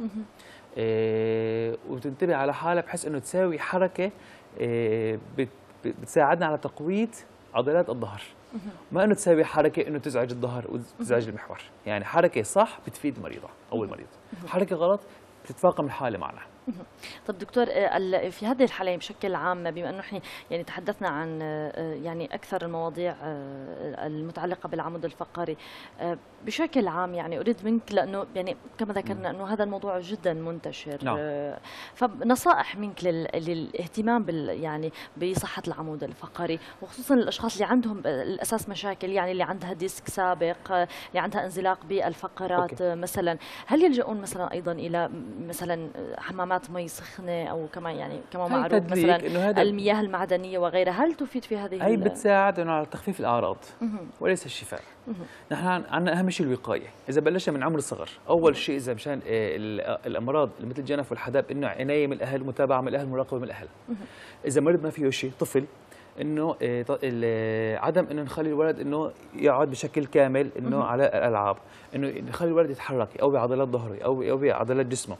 وتنتبه على حالها بحيث انه تساوي حركه بتساعدنا على تقويه عضلات الظهر، ما انه تساوي حركه انه تزعج الظهر وتزعج المحور. يعني حركه صح بتفيد المريضه او المريض، حركه غلط بتتفاقم الحاله معنا. طب دكتور في هذه الحالة بشكل عام، بما أنه نحن يعني تحدثنا عن يعني أكثر المواضيع المتعلقة بالعمود الفقري بشكل عام، يعني أريد منك لأنه يعني كما ذكرنا أنه هذا الموضوع جدا منتشر، فنصائح منك للاهتمام يعني بصحة العمود الفقري، وخصوصا الأشخاص اللي عندهم الأساس مشاكل، يعني اللي عندها ديسك سابق، اللي عندها انزلاق بالفقرات مثلا، هل يلجؤون مثلا أيضا إلى مثلا حمامات مي سخنه او كما يعني كما معروف مثلا المياه المعدنيه وغيرها، هل تفيد في هذه؟ هي بتساعد على تخفيف الاعراض وليس الشفاء. نحن عندنا اهم شيء الوقايه، اذا بلشنا من عمر الصغر، اول شيء اذا مشان الامراض مثل الجنف والحداب، انه عنايه من الاهل، متابعه من الاهل، مراقبه من الاهل. اذا مرض ما فيه شيء، طفل، انه عدم انه نخلي الولد انه يقعد بشكل كامل انه على الالعاب، انه نخلي الولد يتحرك، يقوي عضلات ظهره، يقوي عضلات جسمه،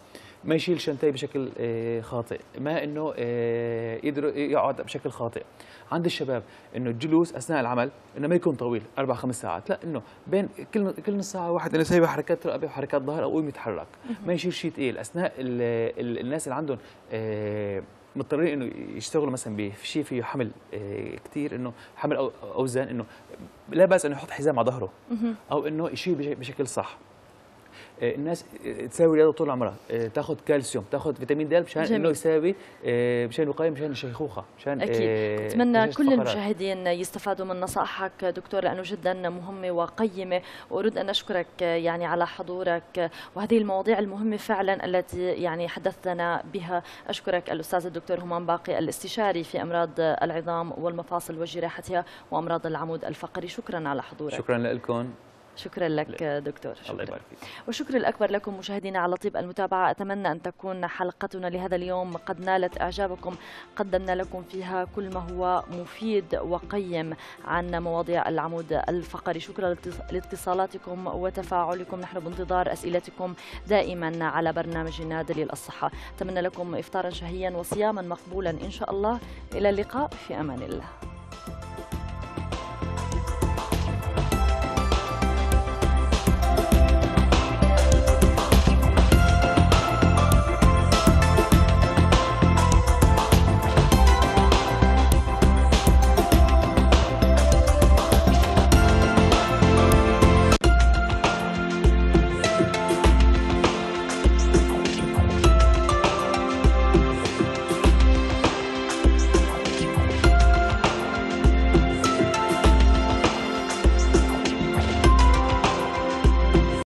ما يشيل شنطيه بشكل خاطئ، ما انه يقعد بشكل خاطئ. عند الشباب انه الجلوس اثناء العمل انه ما يكون طويل 4-5 ساعات، لا انه بين كل نص ساعه واحد انه يسوي حركات رقبه وحركات ظهر او يقوم يتحرك، ما يشيل شيء ثقيل اثناء الناس اللي عندهم مضطرين انه يشتغلوا مثلا بشيء فيه حمل كثير، انه حمل اوزان، انه لا باس انه يحط حزام على ظهره او انه يشيل بشكل صح. الناس تساوي رياضه طول عمرها، تاخذ كالسيوم، تاخذ فيتامين د مشان انه يساوي مشان الوقايه، مشان الشيخوخه، مشان اكيد. اتمنى كل المشاهدين يستفادوا من نصائحك دكتور لانه جدا مهمه وقيمه، واريد ان اشكرك يعني على حضورك وهذه المواضيع المهمه فعلا التي يعني حدثنا بها. اشكرك الاستاذ الدكتور همام باقي الاستشاري في امراض العظام والمفاصل وجراحتها وامراض العمود الفقري، شكرا على حضورك. شكرا لكم. شكرا لك دكتور. شكرا. الله يبارك فيك. والشكر الأكبر لكم مشاهدينا على طيب المتابعة. أتمنى أن تكون حلقتنا لهذا اليوم قد نالت إعجابكم، قدمنا لكم فيها كل ما هو مفيد وقيم عن مواضيع العمود الفقري. شكرا لاتصالاتكم وتفاعلكم، نحن بانتظار أسئلتكم دائما على برنامجنا دليل الصحة. أتمنى لكم إفطارا شهيا وصياما مقبولا إن شاء الله. إلى اللقاء، في أمان الله.